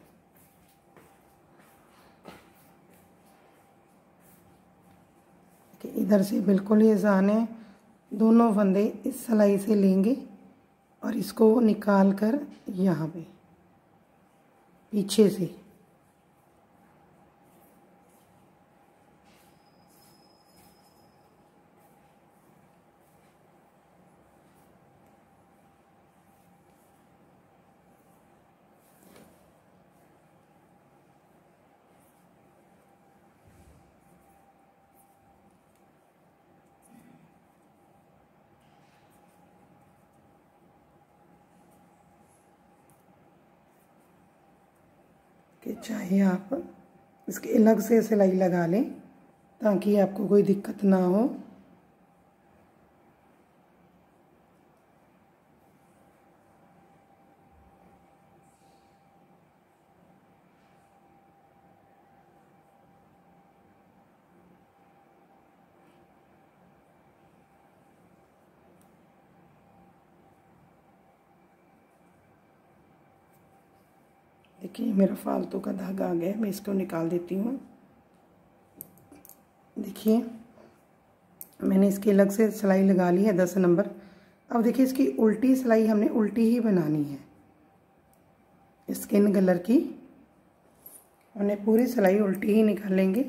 इधर से बिल्कुल ही आसान है, दोनों फंदे इस सिलाई से लेंगे और इसको निकाल कर यहाँ पे पीछे से कि चाहे आप इसके अलग से सिलाई लगा लें ताकि आपको कोई दिक्कत ना हो। देखिए मेरा फालतू का धागा आ गया, मैं इसको निकाल देती हूँ। देखिए मैंने इसकी अलग से सिलाई लगा ली है 10 नंबर। अब देखिए इसकी उल्टी सिलाई हमने उल्टी ही बनानी है, स्किन कलर की हमने पूरी सिलाई उल्टी ही निकालेंगे।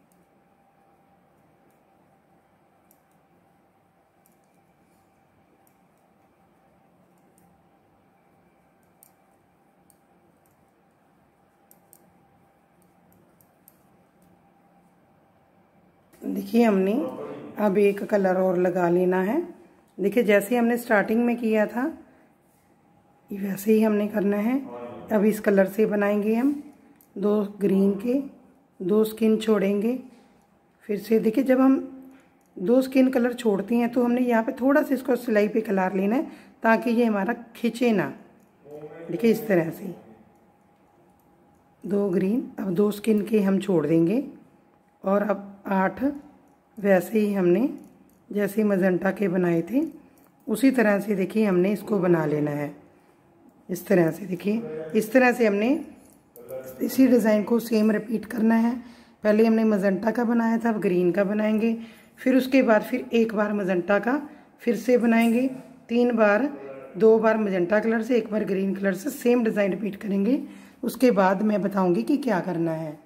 देखिए हमने अब एक कलर और लगा लेना है। देखिए जैसे हमने स्टार्टिंग में किया था वैसे ही हमने करना है। अब इस कलर से बनाएंगे हम 2 ग्रीन के, 2 स्किन छोड़ेंगे। फिर से देखिए जब हम 2 स्किन कलर छोड़ते हैं तो हमने यहाँ पे थोड़ा सा इसको सिलाई पे कलर लेना है ताकि ये हमारा खींचे ना। देखिए इस तरह से 2 ग्रीन, अब 2 स्किन के हम छोड़ देंगे और अब 8 वैसे ही हमने जैसे मजेंटा के बनाए थे उसी तरह से देखिए हमने इसको बना लेना है। इस तरह से देखिए इस तरह से हमने इसी डिज़ाइन को सेम रिपीट करना है। पहले हमने मजेंटा का बनाया था, अब ग्रीन का बनाएंगे। फिर उसके बाद फिर एक बार मजेंटा का फिर से बनाएंगे, 3 बार, 2 बार मजेंटा कलर से, 1 बार ग्रीन कलर से सेम डिज़ाइन रिपीट करेंगे। उसके बाद मैं बताऊंगी कि क्या करना है।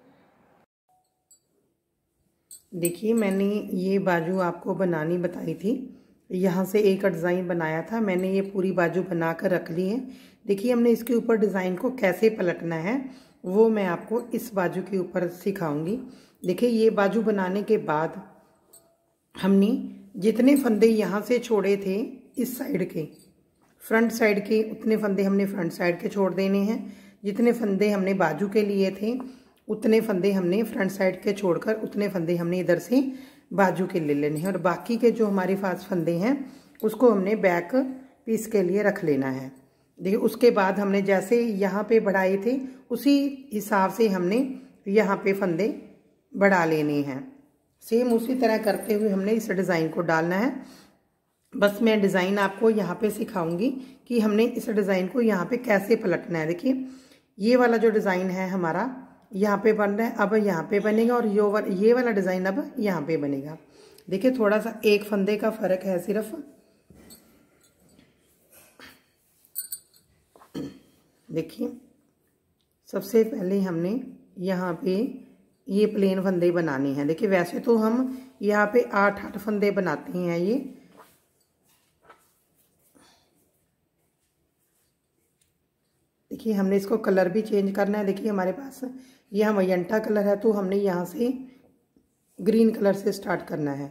देखिए मैंने ये बाजू आपको बनानी बताई थी, यहाँ से एक डिज़ाइन बनाया था, मैंने ये पूरी बाजू बना कर रख ली है। देखिए हमने इसके ऊपर डिज़ाइन को कैसे पलटना है वो मैं आपको इस बाजू के ऊपर सिखाऊंगी। देखिए ये बाजू बनाने के बाद हमने जितने फंदे यहाँ से छोड़े थे इस साइड के, फ्रंट साइड के, उतने फंदे हमने फ्रंट साइड के छोड़ देने हैं। जितने फंदे हमने बाजू के लिए थे उतने फंदे हमने फ्रंट साइड के छोड़कर उतने फंदे हमने इधर से बाजू के ले लेने हैं और बाकी के जो हमारे पास फंदे हैं उसको हमने बैक पीस के लिए रख लेना है। देखिए उसके बाद हमने जैसे यहाँ पे बढ़ाए थे उसी हिसाब से हमने यहाँ पे फंदे बढ़ा लेने हैं। सेम उसी तरह करते हुए हमने इस डिज़ाइन को डालना है। बस मैं डिज़ाइन आपको यहाँ पे सिखाऊंगी कि हमने इस डिज़ाइन को यहाँ पे कैसे पलटना है। देखिए ये वाला जो डिज़ाइन है हमारा यहाँ पे बन रहा है, अब यहाँ पे बनेगा, और ये वाला डिज़ाइन अब यहाँ पे बनेगा। देखिए थोड़ा सा एक फंदे का फ़र्क है सिर्फ। देखिए सबसे पहले हमने यहाँ पे ये प्लेन फंदे बनाने हैं। देखिए वैसे तो हम यहाँ पे 8 फंदे बनाते हैं ये, देखिए हमने इसको कलर भी चेंज करना है। देखिए हमारे पास यह मयंटा कलर है, तो हमने यहाँ से ग्रीन कलर से स्टार्ट करना है।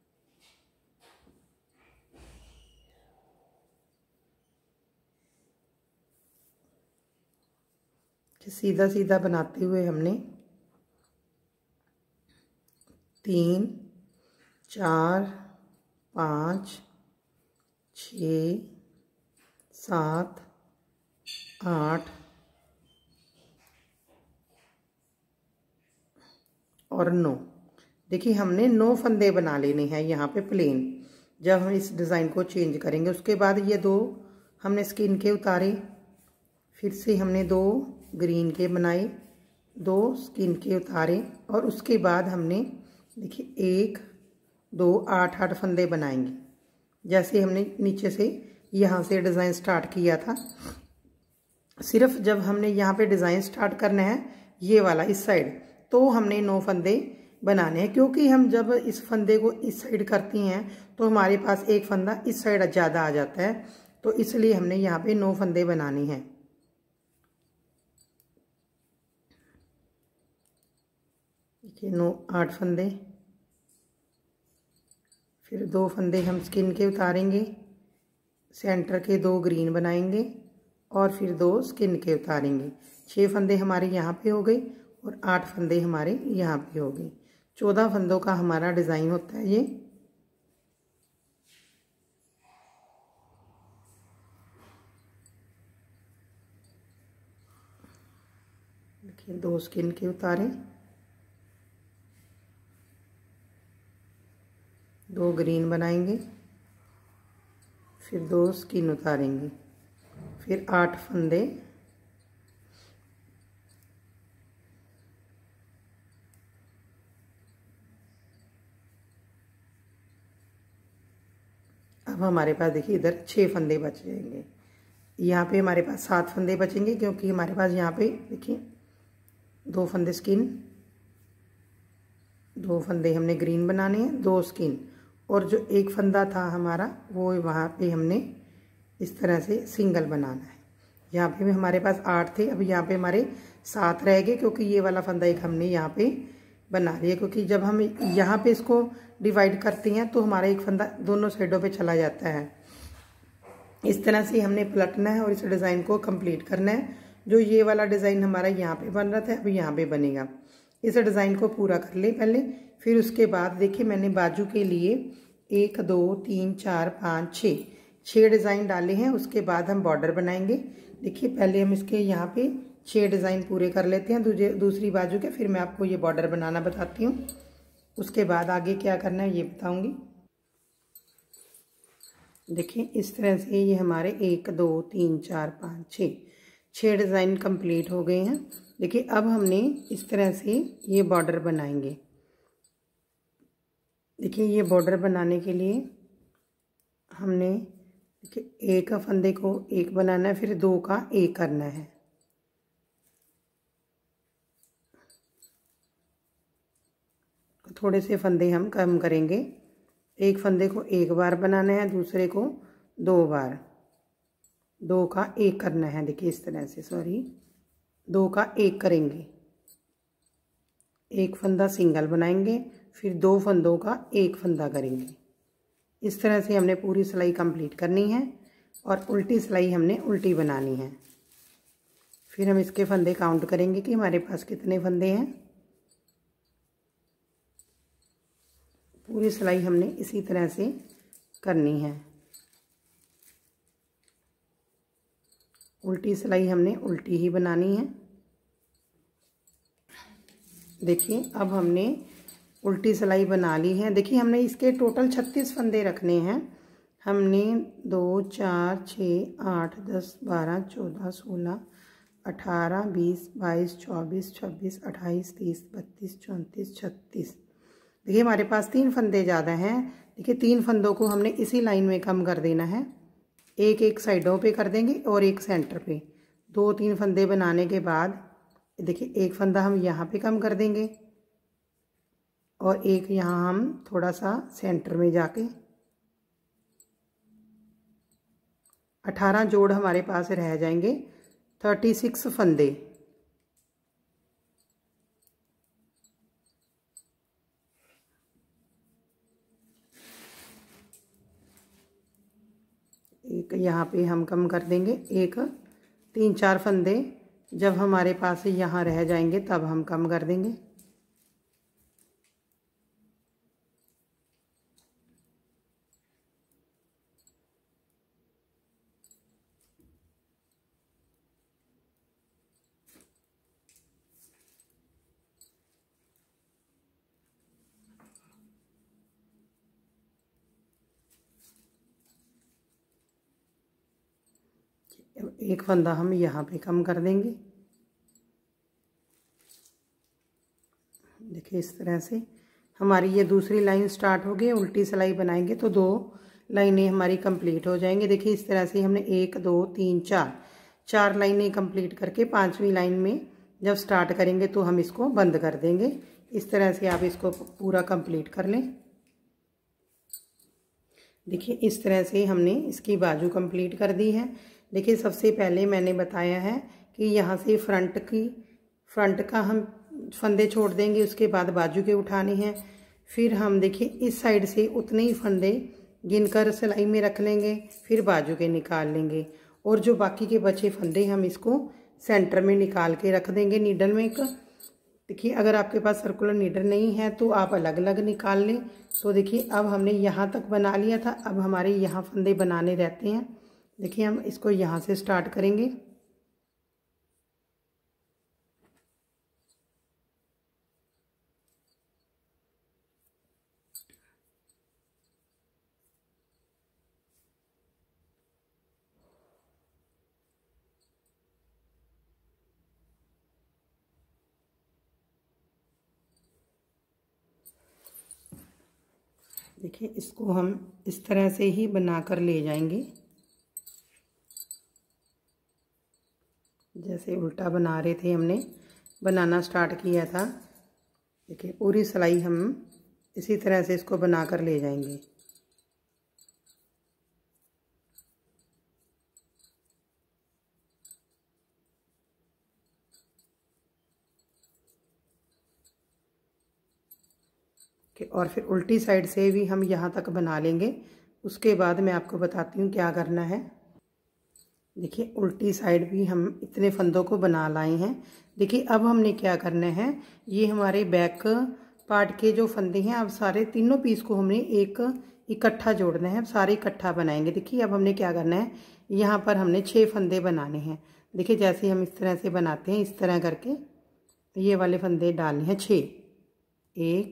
सीधा सीधा बनाते हुए हमने 3 4 5 6 7 8 और 9। देखिए हमने 9 फंदे बना लेने हैं यहाँ पे प्लेन, जब हम इस डिज़ाइन को चेंज करेंगे। उसके बाद ये 2 हमने स्किन के उतारे, फिर से हमने 2 ग्रीन के बनाए, 2 स्किन के उतारे, और उसके बाद हमने देखिए 1 2 8 फंदे बनाएंगे, जैसे हमने नीचे से यहाँ से डिज़ाइन स्टार्ट किया था। सिर्फ जब हमने यहाँ पे डिज़ाइन स्टार्ट करना है ये वाला इस साइड, तो हमने 9 फंदे बनाने हैं, क्योंकि हम जब इस फंदे को इस साइड करती हैं तो हमारे पास एक फंदा इस साइड ज़्यादा आ जाता है, तो इसलिए हमने यहाँ पे 9 फंदे बनाने हैं। देखिए 9 8 फंदे, फिर 2 फंदे हम स्किन के उतारेंगे, सेंटर के 2 ग्रीन बनाएंगे, और फिर 2 स्किन के उतारेंगे। 6 फंदे हमारे यहाँ पे हो गए, और 8 फंदे हमारे यहाँ पे हो गए। 14 फंदों का हमारा डिज़ाइन होता है ये। देखिए 2 स्किन के उतारे, 2 ग्रीन बनाएंगे, फिर 2 स्किन उतारेंगे, फिर 8 फंदे, अब हमारे पास देखिए इधर 6 फंदे बच जाएंगे। यहाँ पे हमारे पास 7 फंदे बचेंगे, क्योंकि हमारे पास यहाँ पे देखिए 2 फंदे स्किन, 2 फंदे हमने ग्रीन बनाने हैं, 2 स्किन, और जो एक फंदा था हमारा वो वहाँ पे हमने इस तरह से सिंगल बनाना है। यहाँ पे भी हमारे पास 8 थे, अब यहाँ पे हमारे 7 रह गए, क्योंकि ये वाला फंदा एक हमने यहाँ पे बना लिया, क्योंकि जब हम यहाँ पे इसको डिवाइड करते हैं तो हमारा एक फंदा दोनों साइडों पे चला जाता है। इस तरह से हमने पलटना है और इस डिज़ाइन को कंप्लीट करना है। जो ये वाला डिज़ाइन हमारा यहाँ पे बन रहा था अभी यहाँ पे बनेगा। इस डिज़ाइन को पूरा कर ले पहले, फिर उसके बाद देखिए मैंने बाजू के लिए 1 2 3 4 5 6 डिज़ाइन डाले हैं। उसके बाद हम बॉर्डर बनाएंगे। देखिए पहले हम इसके यहाँ पे 6 डिज़ाइन पूरे कर लेते हैं दूसरी बाजू के, फिर मैं आपको ये बॉर्डर बनाना बताती हूँ। उसके बाद आगे क्या करना है ये बताऊँगी। देखिए इस तरह से ये हमारे 1 2 3 4 5 6 डिज़ाइन कंप्लीट हो गए हैं। देखिए अब हमने इस तरह से ये बॉर्डर बनाएंगे। देखिए ये बॉर्डर बनाने के लिए हमने देखिए 1 फंदे को 1 बनाना है, फिर 2 का 1 करना है। थोड़े से फंदे हम कम करेंगे। 1 फंदे को 1 बार बनाना है, दूसरे को 2 बार, 2 का 1 करना है। देखिए इस तरह से 2 का 1 करेंगे, 1 फंदा सिंगल बनाएंगे, फिर 2 फंदों का 1 फंदा करेंगे। इस तरह से हमने पूरी सिलाई कंप्लीट करनी है और उल्टी सिलाई हमने उल्टी बनानी है। फिर हम इसके फंदे काउंट करेंगे कि हमारे पास कितने फंदे हैं। पूरी सिलाई हमने इसी तरह से करनी है। उल्टी सिलाई हमने उल्टी ही बनानी है। देखिए अब हमने उल्टी सिलाई बना ली है। देखिए हमने इसके टोटल 36 फंदे रखने हैं। हमने 2 4 6 8 10 12 14 16 18 20 22 24 26 28 30 32 34 36। देखिए हमारे पास 3 फंदे ज़्यादा हैं। देखिए 3 फंदों को हमने इसी लाइन में कम कर देना है। एक एक साइडों पे कर देंगे और एक सेंटर पे। 2-3 फंदे बनाने के बाद देखिए एक फंदा हम यहाँ पे कम कर देंगे और एक यहाँ हम थोड़ा सा सेंटर में जाके 18 जोड़ हमारे पास रह जाएंगे। 36 फंदे। एक यहाँ पे हम कम कर देंगे। एक 3-4 फंदे जब हमारे पास यहाँ रह जाएंगे तब हम कम कर देंगे। एक फंदा हम यहाँ पे कम कर देंगे। देखिए इस तरह से हमारी ये दूसरी लाइन स्टार्ट हो गई। उल्टी सिलाई बनाएंगे तो 2 लाइनें हमारी कंप्लीट हो जाएंगी। देखिए इस तरह से हमने 1 2 3 4 लाइनें कंप्लीट करके 5वीं लाइन में जब स्टार्ट करेंगे तो हम इसको बंद कर देंगे। इस तरह से आप इसको पूरा कंप्लीट कर लें। देखिए इस तरह से हमने इसकी बाजू कंप्लीट कर दी है। देखिए सबसे पहले मैंने बताया है कि यहाँ से फ्रंट का हम फंदे छोड़ देंगे, उसके बाद बाजू के उठाने हैं। फिर हम देखिए इस साइड से उतने ही फंदे गिनकर सिलाई में रख लेंगे, फिर बाजू के निकाल लेंगे और जो बाकी के बचे फंदे हम इसको सेंटर में निकाल के रख देंगे नीडल में। देखिए अगर आपके पास सर्कुलर नीडल नहीं है तो आप अलग अलग निकाल लें। तो देखिए अब हमने यहाँ तक बना लिया था, अब हमारे यहाँ फंदे बनाने रहते हैं। देखिए हम इसको यहाँ से स्टार्ट करेंगे। देखिए इसको हम इस तरह से ही बनाकर ले जाएंगे, जैसे उल्टा बना रहे थे हमने बनाना स्टार्ट किया था। देखिए पूरी सिलाई हम इसी तरह से इसको बनाकर ले जाएंगे। और फिर उल्टी साइड से भी हम यहाँ तक बना लेंगे। उसके बाद मैं आपको बताती हूँ क्या करना है। देखिए उल्टी साइड भी हम इतने फंदों को बना लाए हैं। देखिए अब हमने क्या करना है, ये हमारे बैक पार्ट के जो फंदे हैं, अब सारे तीनों पीस को हमने एक इकट्ठा जोड़ना है। अब सारे इकट्ठा बनाएंगे। देखिए अब हमने क्या करना है, यहाँ पर हमने 6 फंदे बनाने हैं। देखिए जैसे हम इस तरह से बनाते हैं, इस तरह करके ये वाले फंदे डालने हैं 6। 1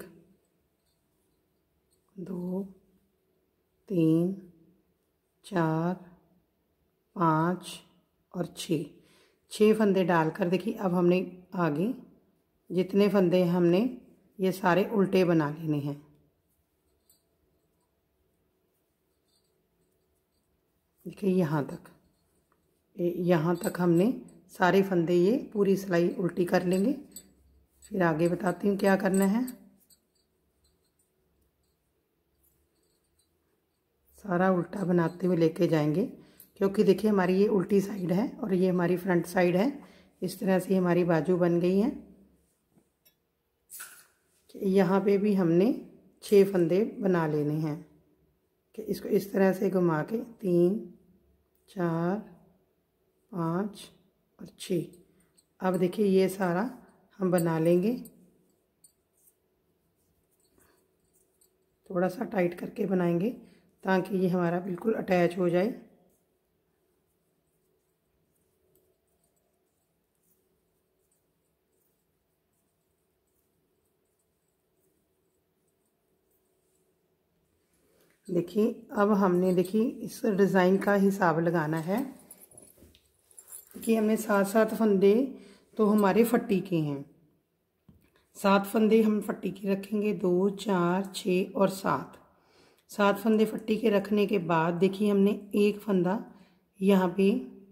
2 3 4 5 और 6 फंदे डालकर देखिए अब हमने आगे जितने फंदे हमने ये सारे उल्टे बना लेने हैं। देखिए यहाँ तक हमने सारे फंदे ये पूरी सिलाई उल्टी कर लेंगे। फिर आगे बताती हूँ क्या करना है। सारा उल्टा बनाते हुए लेके जाएंगे, क्योंकि देखिए हमारी ये उल्टी साइड है और ये हमारी फ्रंट साइड है। इस तरह से हमारी बाजू बन गई है। यहाँ पे भी हमने 6 फंदे बना लेने हैं कि इसको इस तरह से घुमा के 3 4 5 और 6। अब देखिए ये सारा हम बना लेंगे, थोड़ा सा टाइट करके बनाएंगे ताकि ये हमारा बिल्कुल अटैच हो जाए। देखिए अब हमने देखिए इस डिज़ाइन का हिसाब लगाना है कि हमने 7-7 फंदे तो हमारे फट्टी के हैं। 7 फंदे हम फट्टी के रखेंगे, 2, 4, 6 और 7 फंदे फट्टी के रखने के बाद देखिए हमने एक फंदा यहाँ पे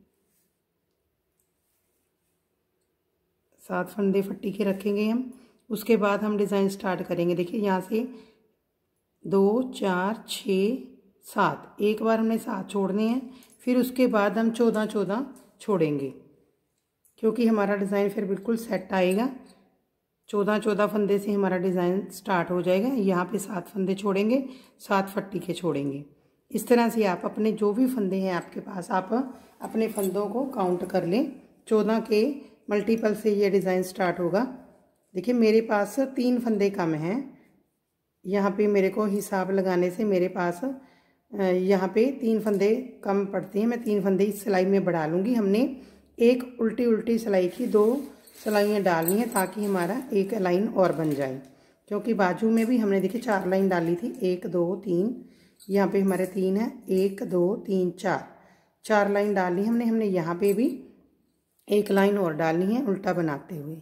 7 फंदे फट्टी के रखेंगे हम। उसके बाद हम डिज़ाइन स्टार्ट करेंगे। देखिए यहाँ से 2, 4, 6, 7 एक बार हमने 7 छोड़ने हैं, फिर उसके बाद हम 14 छोड़ेंगे क्योंकि हमारा डिज़ाइन फिर बिल्कुल सेट आएगा। 14 फंदे से हमारा डिज़ाइन स्टार्ट हो जाएगा। यहाँ पे 7 फंदे छोड़ेंगे, 7 फट्टी के छोड़ेंगे। इस तरह से आप अपने जो भी फंदे हैं आपके पास, आप अपने फंदों को काउंट कर लें। 14 के मल्टीपल से ये डिज़ाइन स्टार्ट होगा। देखिए मेरे पास 3 फंदे कम हैं। यहाँ पे मेरे को हिसाब लगाने से मेरे पास यहाँ पे 3 फंदे कम पड़ते हैं। मैं 3 फंदे इस सिलाई में बढ़ा लूँगी। हमने एक उल्टी सिलाई की 2 सिलाइयाँ डालनी है ताकि हमारा एक लाइन और बन जाए, क्योंकि बाजू में भी हमने देखिए 4 लाइन डाली थी। 1, 2, 3, यहाँ पे हमारे 3 है। 1, 2, 3, 4 लाइन डालनी हमने यहाँ पे भी एक लाइन और डालनी है उल्टा बनाते हुए।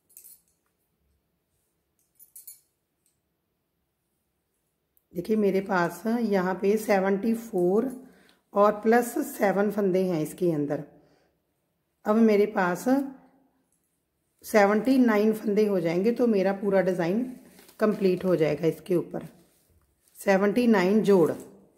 देखिए मेरे पास यहाँ पे 74 और प्लस 7 फंदे हैं इसके अंदर। अब मेरे पास 79 फंदे हो जाएंगे तो मेरा पूरा डिज़ाइन कंप्लीट हो जाएगा। इसके ऊपर 79 जोड़।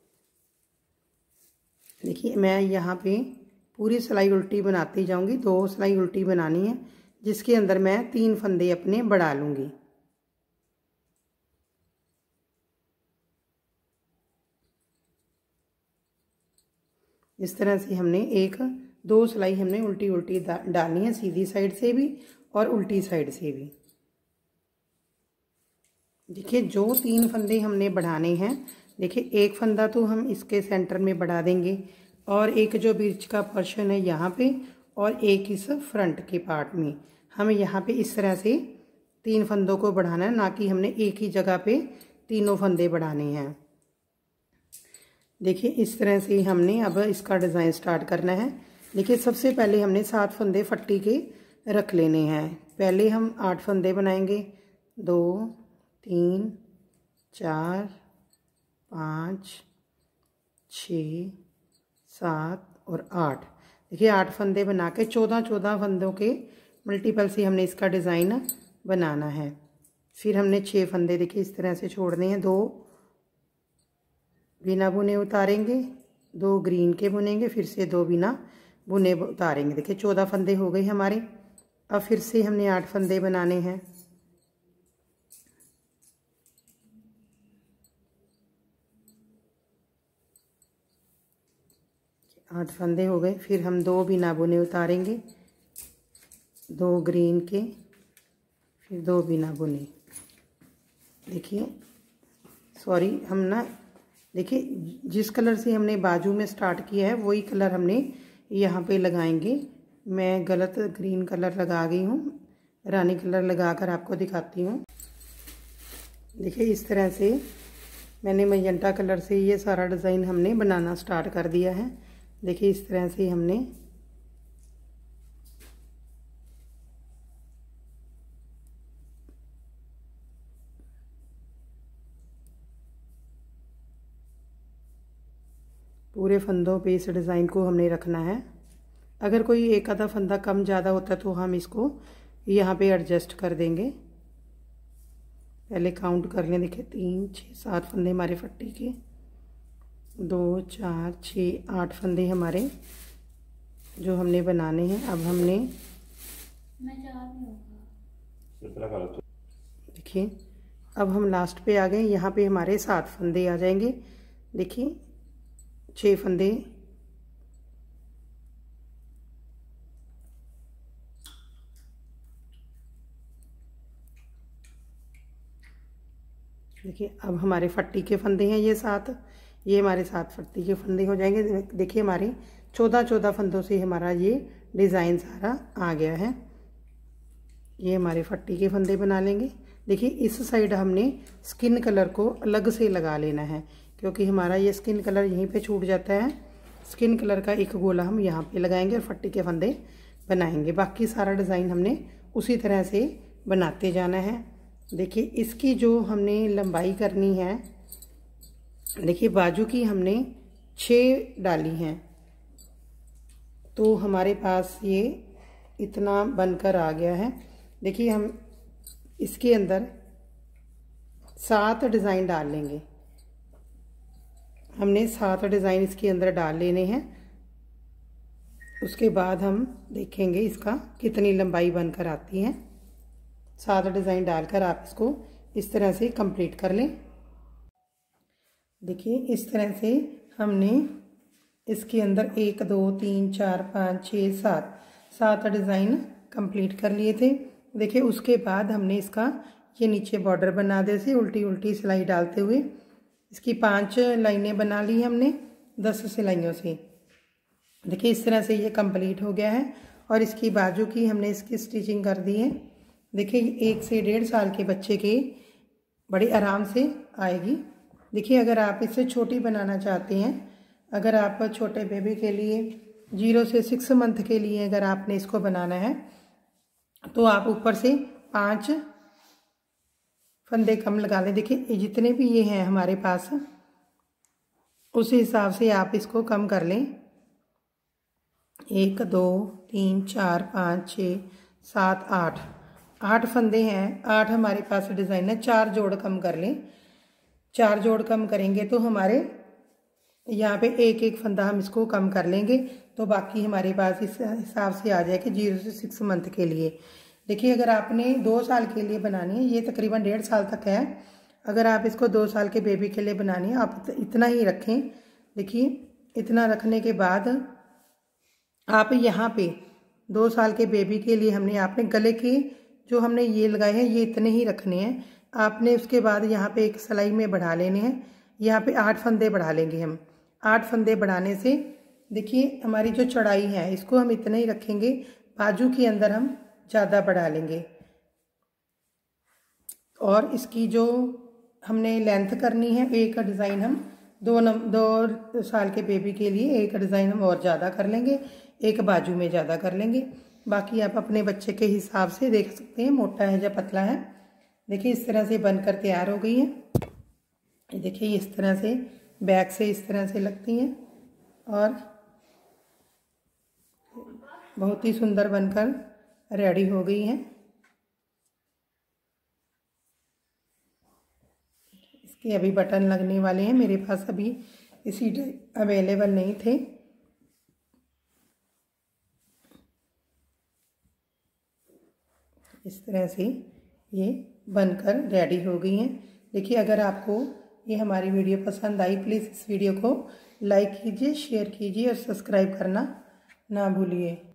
देखिए मैं यहाँ पे पूरी सिलाई उल्टी बनाती जाऊंगी। 2 सिलाई उल्टी बनानी है जिसके अंदर मैं 3 फंदे अपने बढ़ा लूँगी। इस तरह से हमने 1-2 सिलाई हमने उल्टी डालनी है, सीधी साइड से भी और उल्टी साइड से भी। देखिए जो 3 फंदे हमने बढ़ाने हैं, देखिए एक फंदा तो हम इसके सेंटर में बढ़ा देंगे और एक जो बीच का पोर्शन है यहाँ पे और एक इस फ्रंट के पार्ट में हमें यहाँ पे इस तरह से 3 फंदों को बढ़ाना है, ना कि हमने एक ही जगह पे तीनों फंदे बढ़ाने हैं। देखिए इस तरह से हमने अब इसका डिज़ाइन स्टार्ट करना है। देखिए सबसे पहले हमने 7 फंदे फट्टी के रख लेने हैं। पहले हम 8 फंदे बनाएंगे। 2, 3, 4, 5, 6, 7 और 8। देखिए 8 फंदे बना के 14 फंदों के मल्टीपल से हमने इसका डिज़ाइन बनाना है। फिर हमने 6 फंदे देखिए इस तरह से छोड़ने हैं। 2 बिना बुने उतारेंगे, 2 ग्रीन के बुनेंगे, फिर से 2 बिना बुने उतारेंगे। देखिए 14 फंदे हो गए हमारे। अब फिर से हमने 8 फंदे बनाने हैं। आठ फंदे हो गए। फिर हम 2 बिना बुने उतारेंगे, 2 ग्रीन के, फिर 2 बिना बुने। देखिए सॉरी हम ना देखिए जिस कलर से हमने बाजू में स्टार्ट किया है वही कलर हमने यहाँ पे लगाएंगे। मैं गलत ग्रीन कलर लगा गई हूँ, रानी कलर लगाकर आपको दिखाती हूँ। देखिए इस तरह से मैंने मैजेंटा कलर से ये सारा डिज़ाइन हमने बनाना स्टार्ट कर दिया है। देखिए इस तरह से हमने पूरे फंदों पे इस डिज़ाइन को हमने रखना है। अगर कोई एक आधा फंदा कम ज़्यादा होता है तो हम इसको यहाँ पे एडजस्ट कर देंगे। पहले काउंट कर लें। देखिए 3, 6, 7 फंदे हमारे फट्टी के, 2, 4, 6, 8 फंदे हमारे जो हमने बनाने हैं। अब हमने देखिए अब हम लास्ट पे आ गए। यहाँ पे हमारे 7 फंदे आ जाएंगे। देखिए 6 फंदे देखिए अब हमारे फट्टी के फंदे हैं ये 7। ये हमारे 7 फट्टी के फंदे हो जाएंगे। देखिए हमारे 14 फंदों से हमारा ये डिज़ाइन सारा आ गया है। ये हमारे फट्टी के फंदे बना लेंगे। देखिए इस साइड हमने स्किन कलर को अलग से लगा लेना है क्योंकि हमारा ये स्किन कलर यहीं पे छूट जाता है। स्किन कलर का एक गोला हम यहाँ पे लगाएंगे और पट्टी के फंदे बनाएंगे। बाकी सारा डिज़ाइन हमने उसी तरह से बनाते जाना है। देखिए इसकी जो हमने लंबाई करनी है, देखिए बाजू की हमने 6 डाली हैं, तो हमारे पास ये इतना बनकर आ गया है। देखिए हम इसके अंदर 7 डिज़ाइन डाल लेंगे। हमने 7 डिज़ाइन इसके अंदर डाल लेने हैं। उसके बाद हम देखेंगे इसका कितनी लंबाई बनकर आती है। 7 डिज़ाइन डालकर आप इसको इस तरह से कंप्लीट कर लें। देखिए इस तरह से हमने इसके अंदर 1 2 3 4 5 6 7 डिज़ाइन कंप्लीट कर लिए थे। देखिए उसके बाद हमने इसका ये नीचे बॉर्डर बना दे से उल्टी उल्टी सिलाई डालते हुए इसकी 5 लाइनें बना ली हमने 10 सिलाइयों से। देखिए इस तरह से ये कंप्लीट हो गया है और इसकी बाजू की हमने इसकी स्टिचिंग कर दी है। देखिए 1 से 1.5 साल के बच्चे के बड़ी आराम से आएगी। देखिए अगर आप इससे छोटी बनाना चाहते हैं, अगर आप छोटे बेबी के लिए 0 से 6 मंथ के लिए अगर आपने इसको बनाना है तो आप ऊपर से 5 फंदे कम लगा लें। देखिए जितने भी ये हैं हमारे पास उस हिसाब से आप इसको कम कर लें। 1 2 3 4 5 6 7 8 फंदे हैं। 8 हमारे पास डिज़ाइन है। 4 जोड़ कम कर लें। 4 जोड़ कम करेंगे तो हमारे यहाँ पे 1 फंदा हम इसको कम कर लेंगे, तो बाकी हमारे पास इस हिसाब से आ जाएगा 0 से 6 मंथ के लिए। देखिए अगर आपने 2 साल के लिए बनानी है, ये तकरीबन 1.5 साल तक है। अगर आप इसको 2 साल के बेबी के लिए बनानी है आप इतना ही रखें। देखिए इतना रखने के बाद आप यहाँ पे 2 साल के बेबी के लिए हमने आपने गले के जो हमने ये लगाए हैं ये इतने ही रखने हैं। आपने उसके बाद यहाँ पे एक सिलाई में बढ़ा लेने हैं। यहाँ पे 8 फंदे बढ़ा लेंगे हम। 8 फंदे बढ़ाने से देखिए हमारी जो चौड़ाई है इसको हम इतना ही रखेंगे, बाजू के अंदर हम ज़्यादा बढ़ा लेंगे। और इसकी जो हमने लेंथ करनी है, एक डिज़ाइन हम 2 साल के बेबी के लिए एक डिज़ाइन हम और ज़्यादा कर लेंगे, एक बाजू में ज़्यादा कर लेंगे। बाकी आप अपने बच्चे के हिसाब से देख सकते हैं मोटा है या पतला है। देखिए इस तरह से बनकर तैयार हो गई है। देखिए इस तरह से बैक से इस तरह से लगती हैं और बहुत ही सुंदर बनकर रेडी हो गई हैं। इसके अभी बटन लगने वाले हैं, मेरे पास अभी इसी अवेलेबल नहीं थे। इस तरह से ये बनकर रेडी हो गई हैं। देखिए अगर आपको ये हमारी वीडियो पसंद आई प्लीज़ इस वीडियो को लाइक कीजिए, शेयर कीजिए और सब्सक्राइब करना ना भूलिए।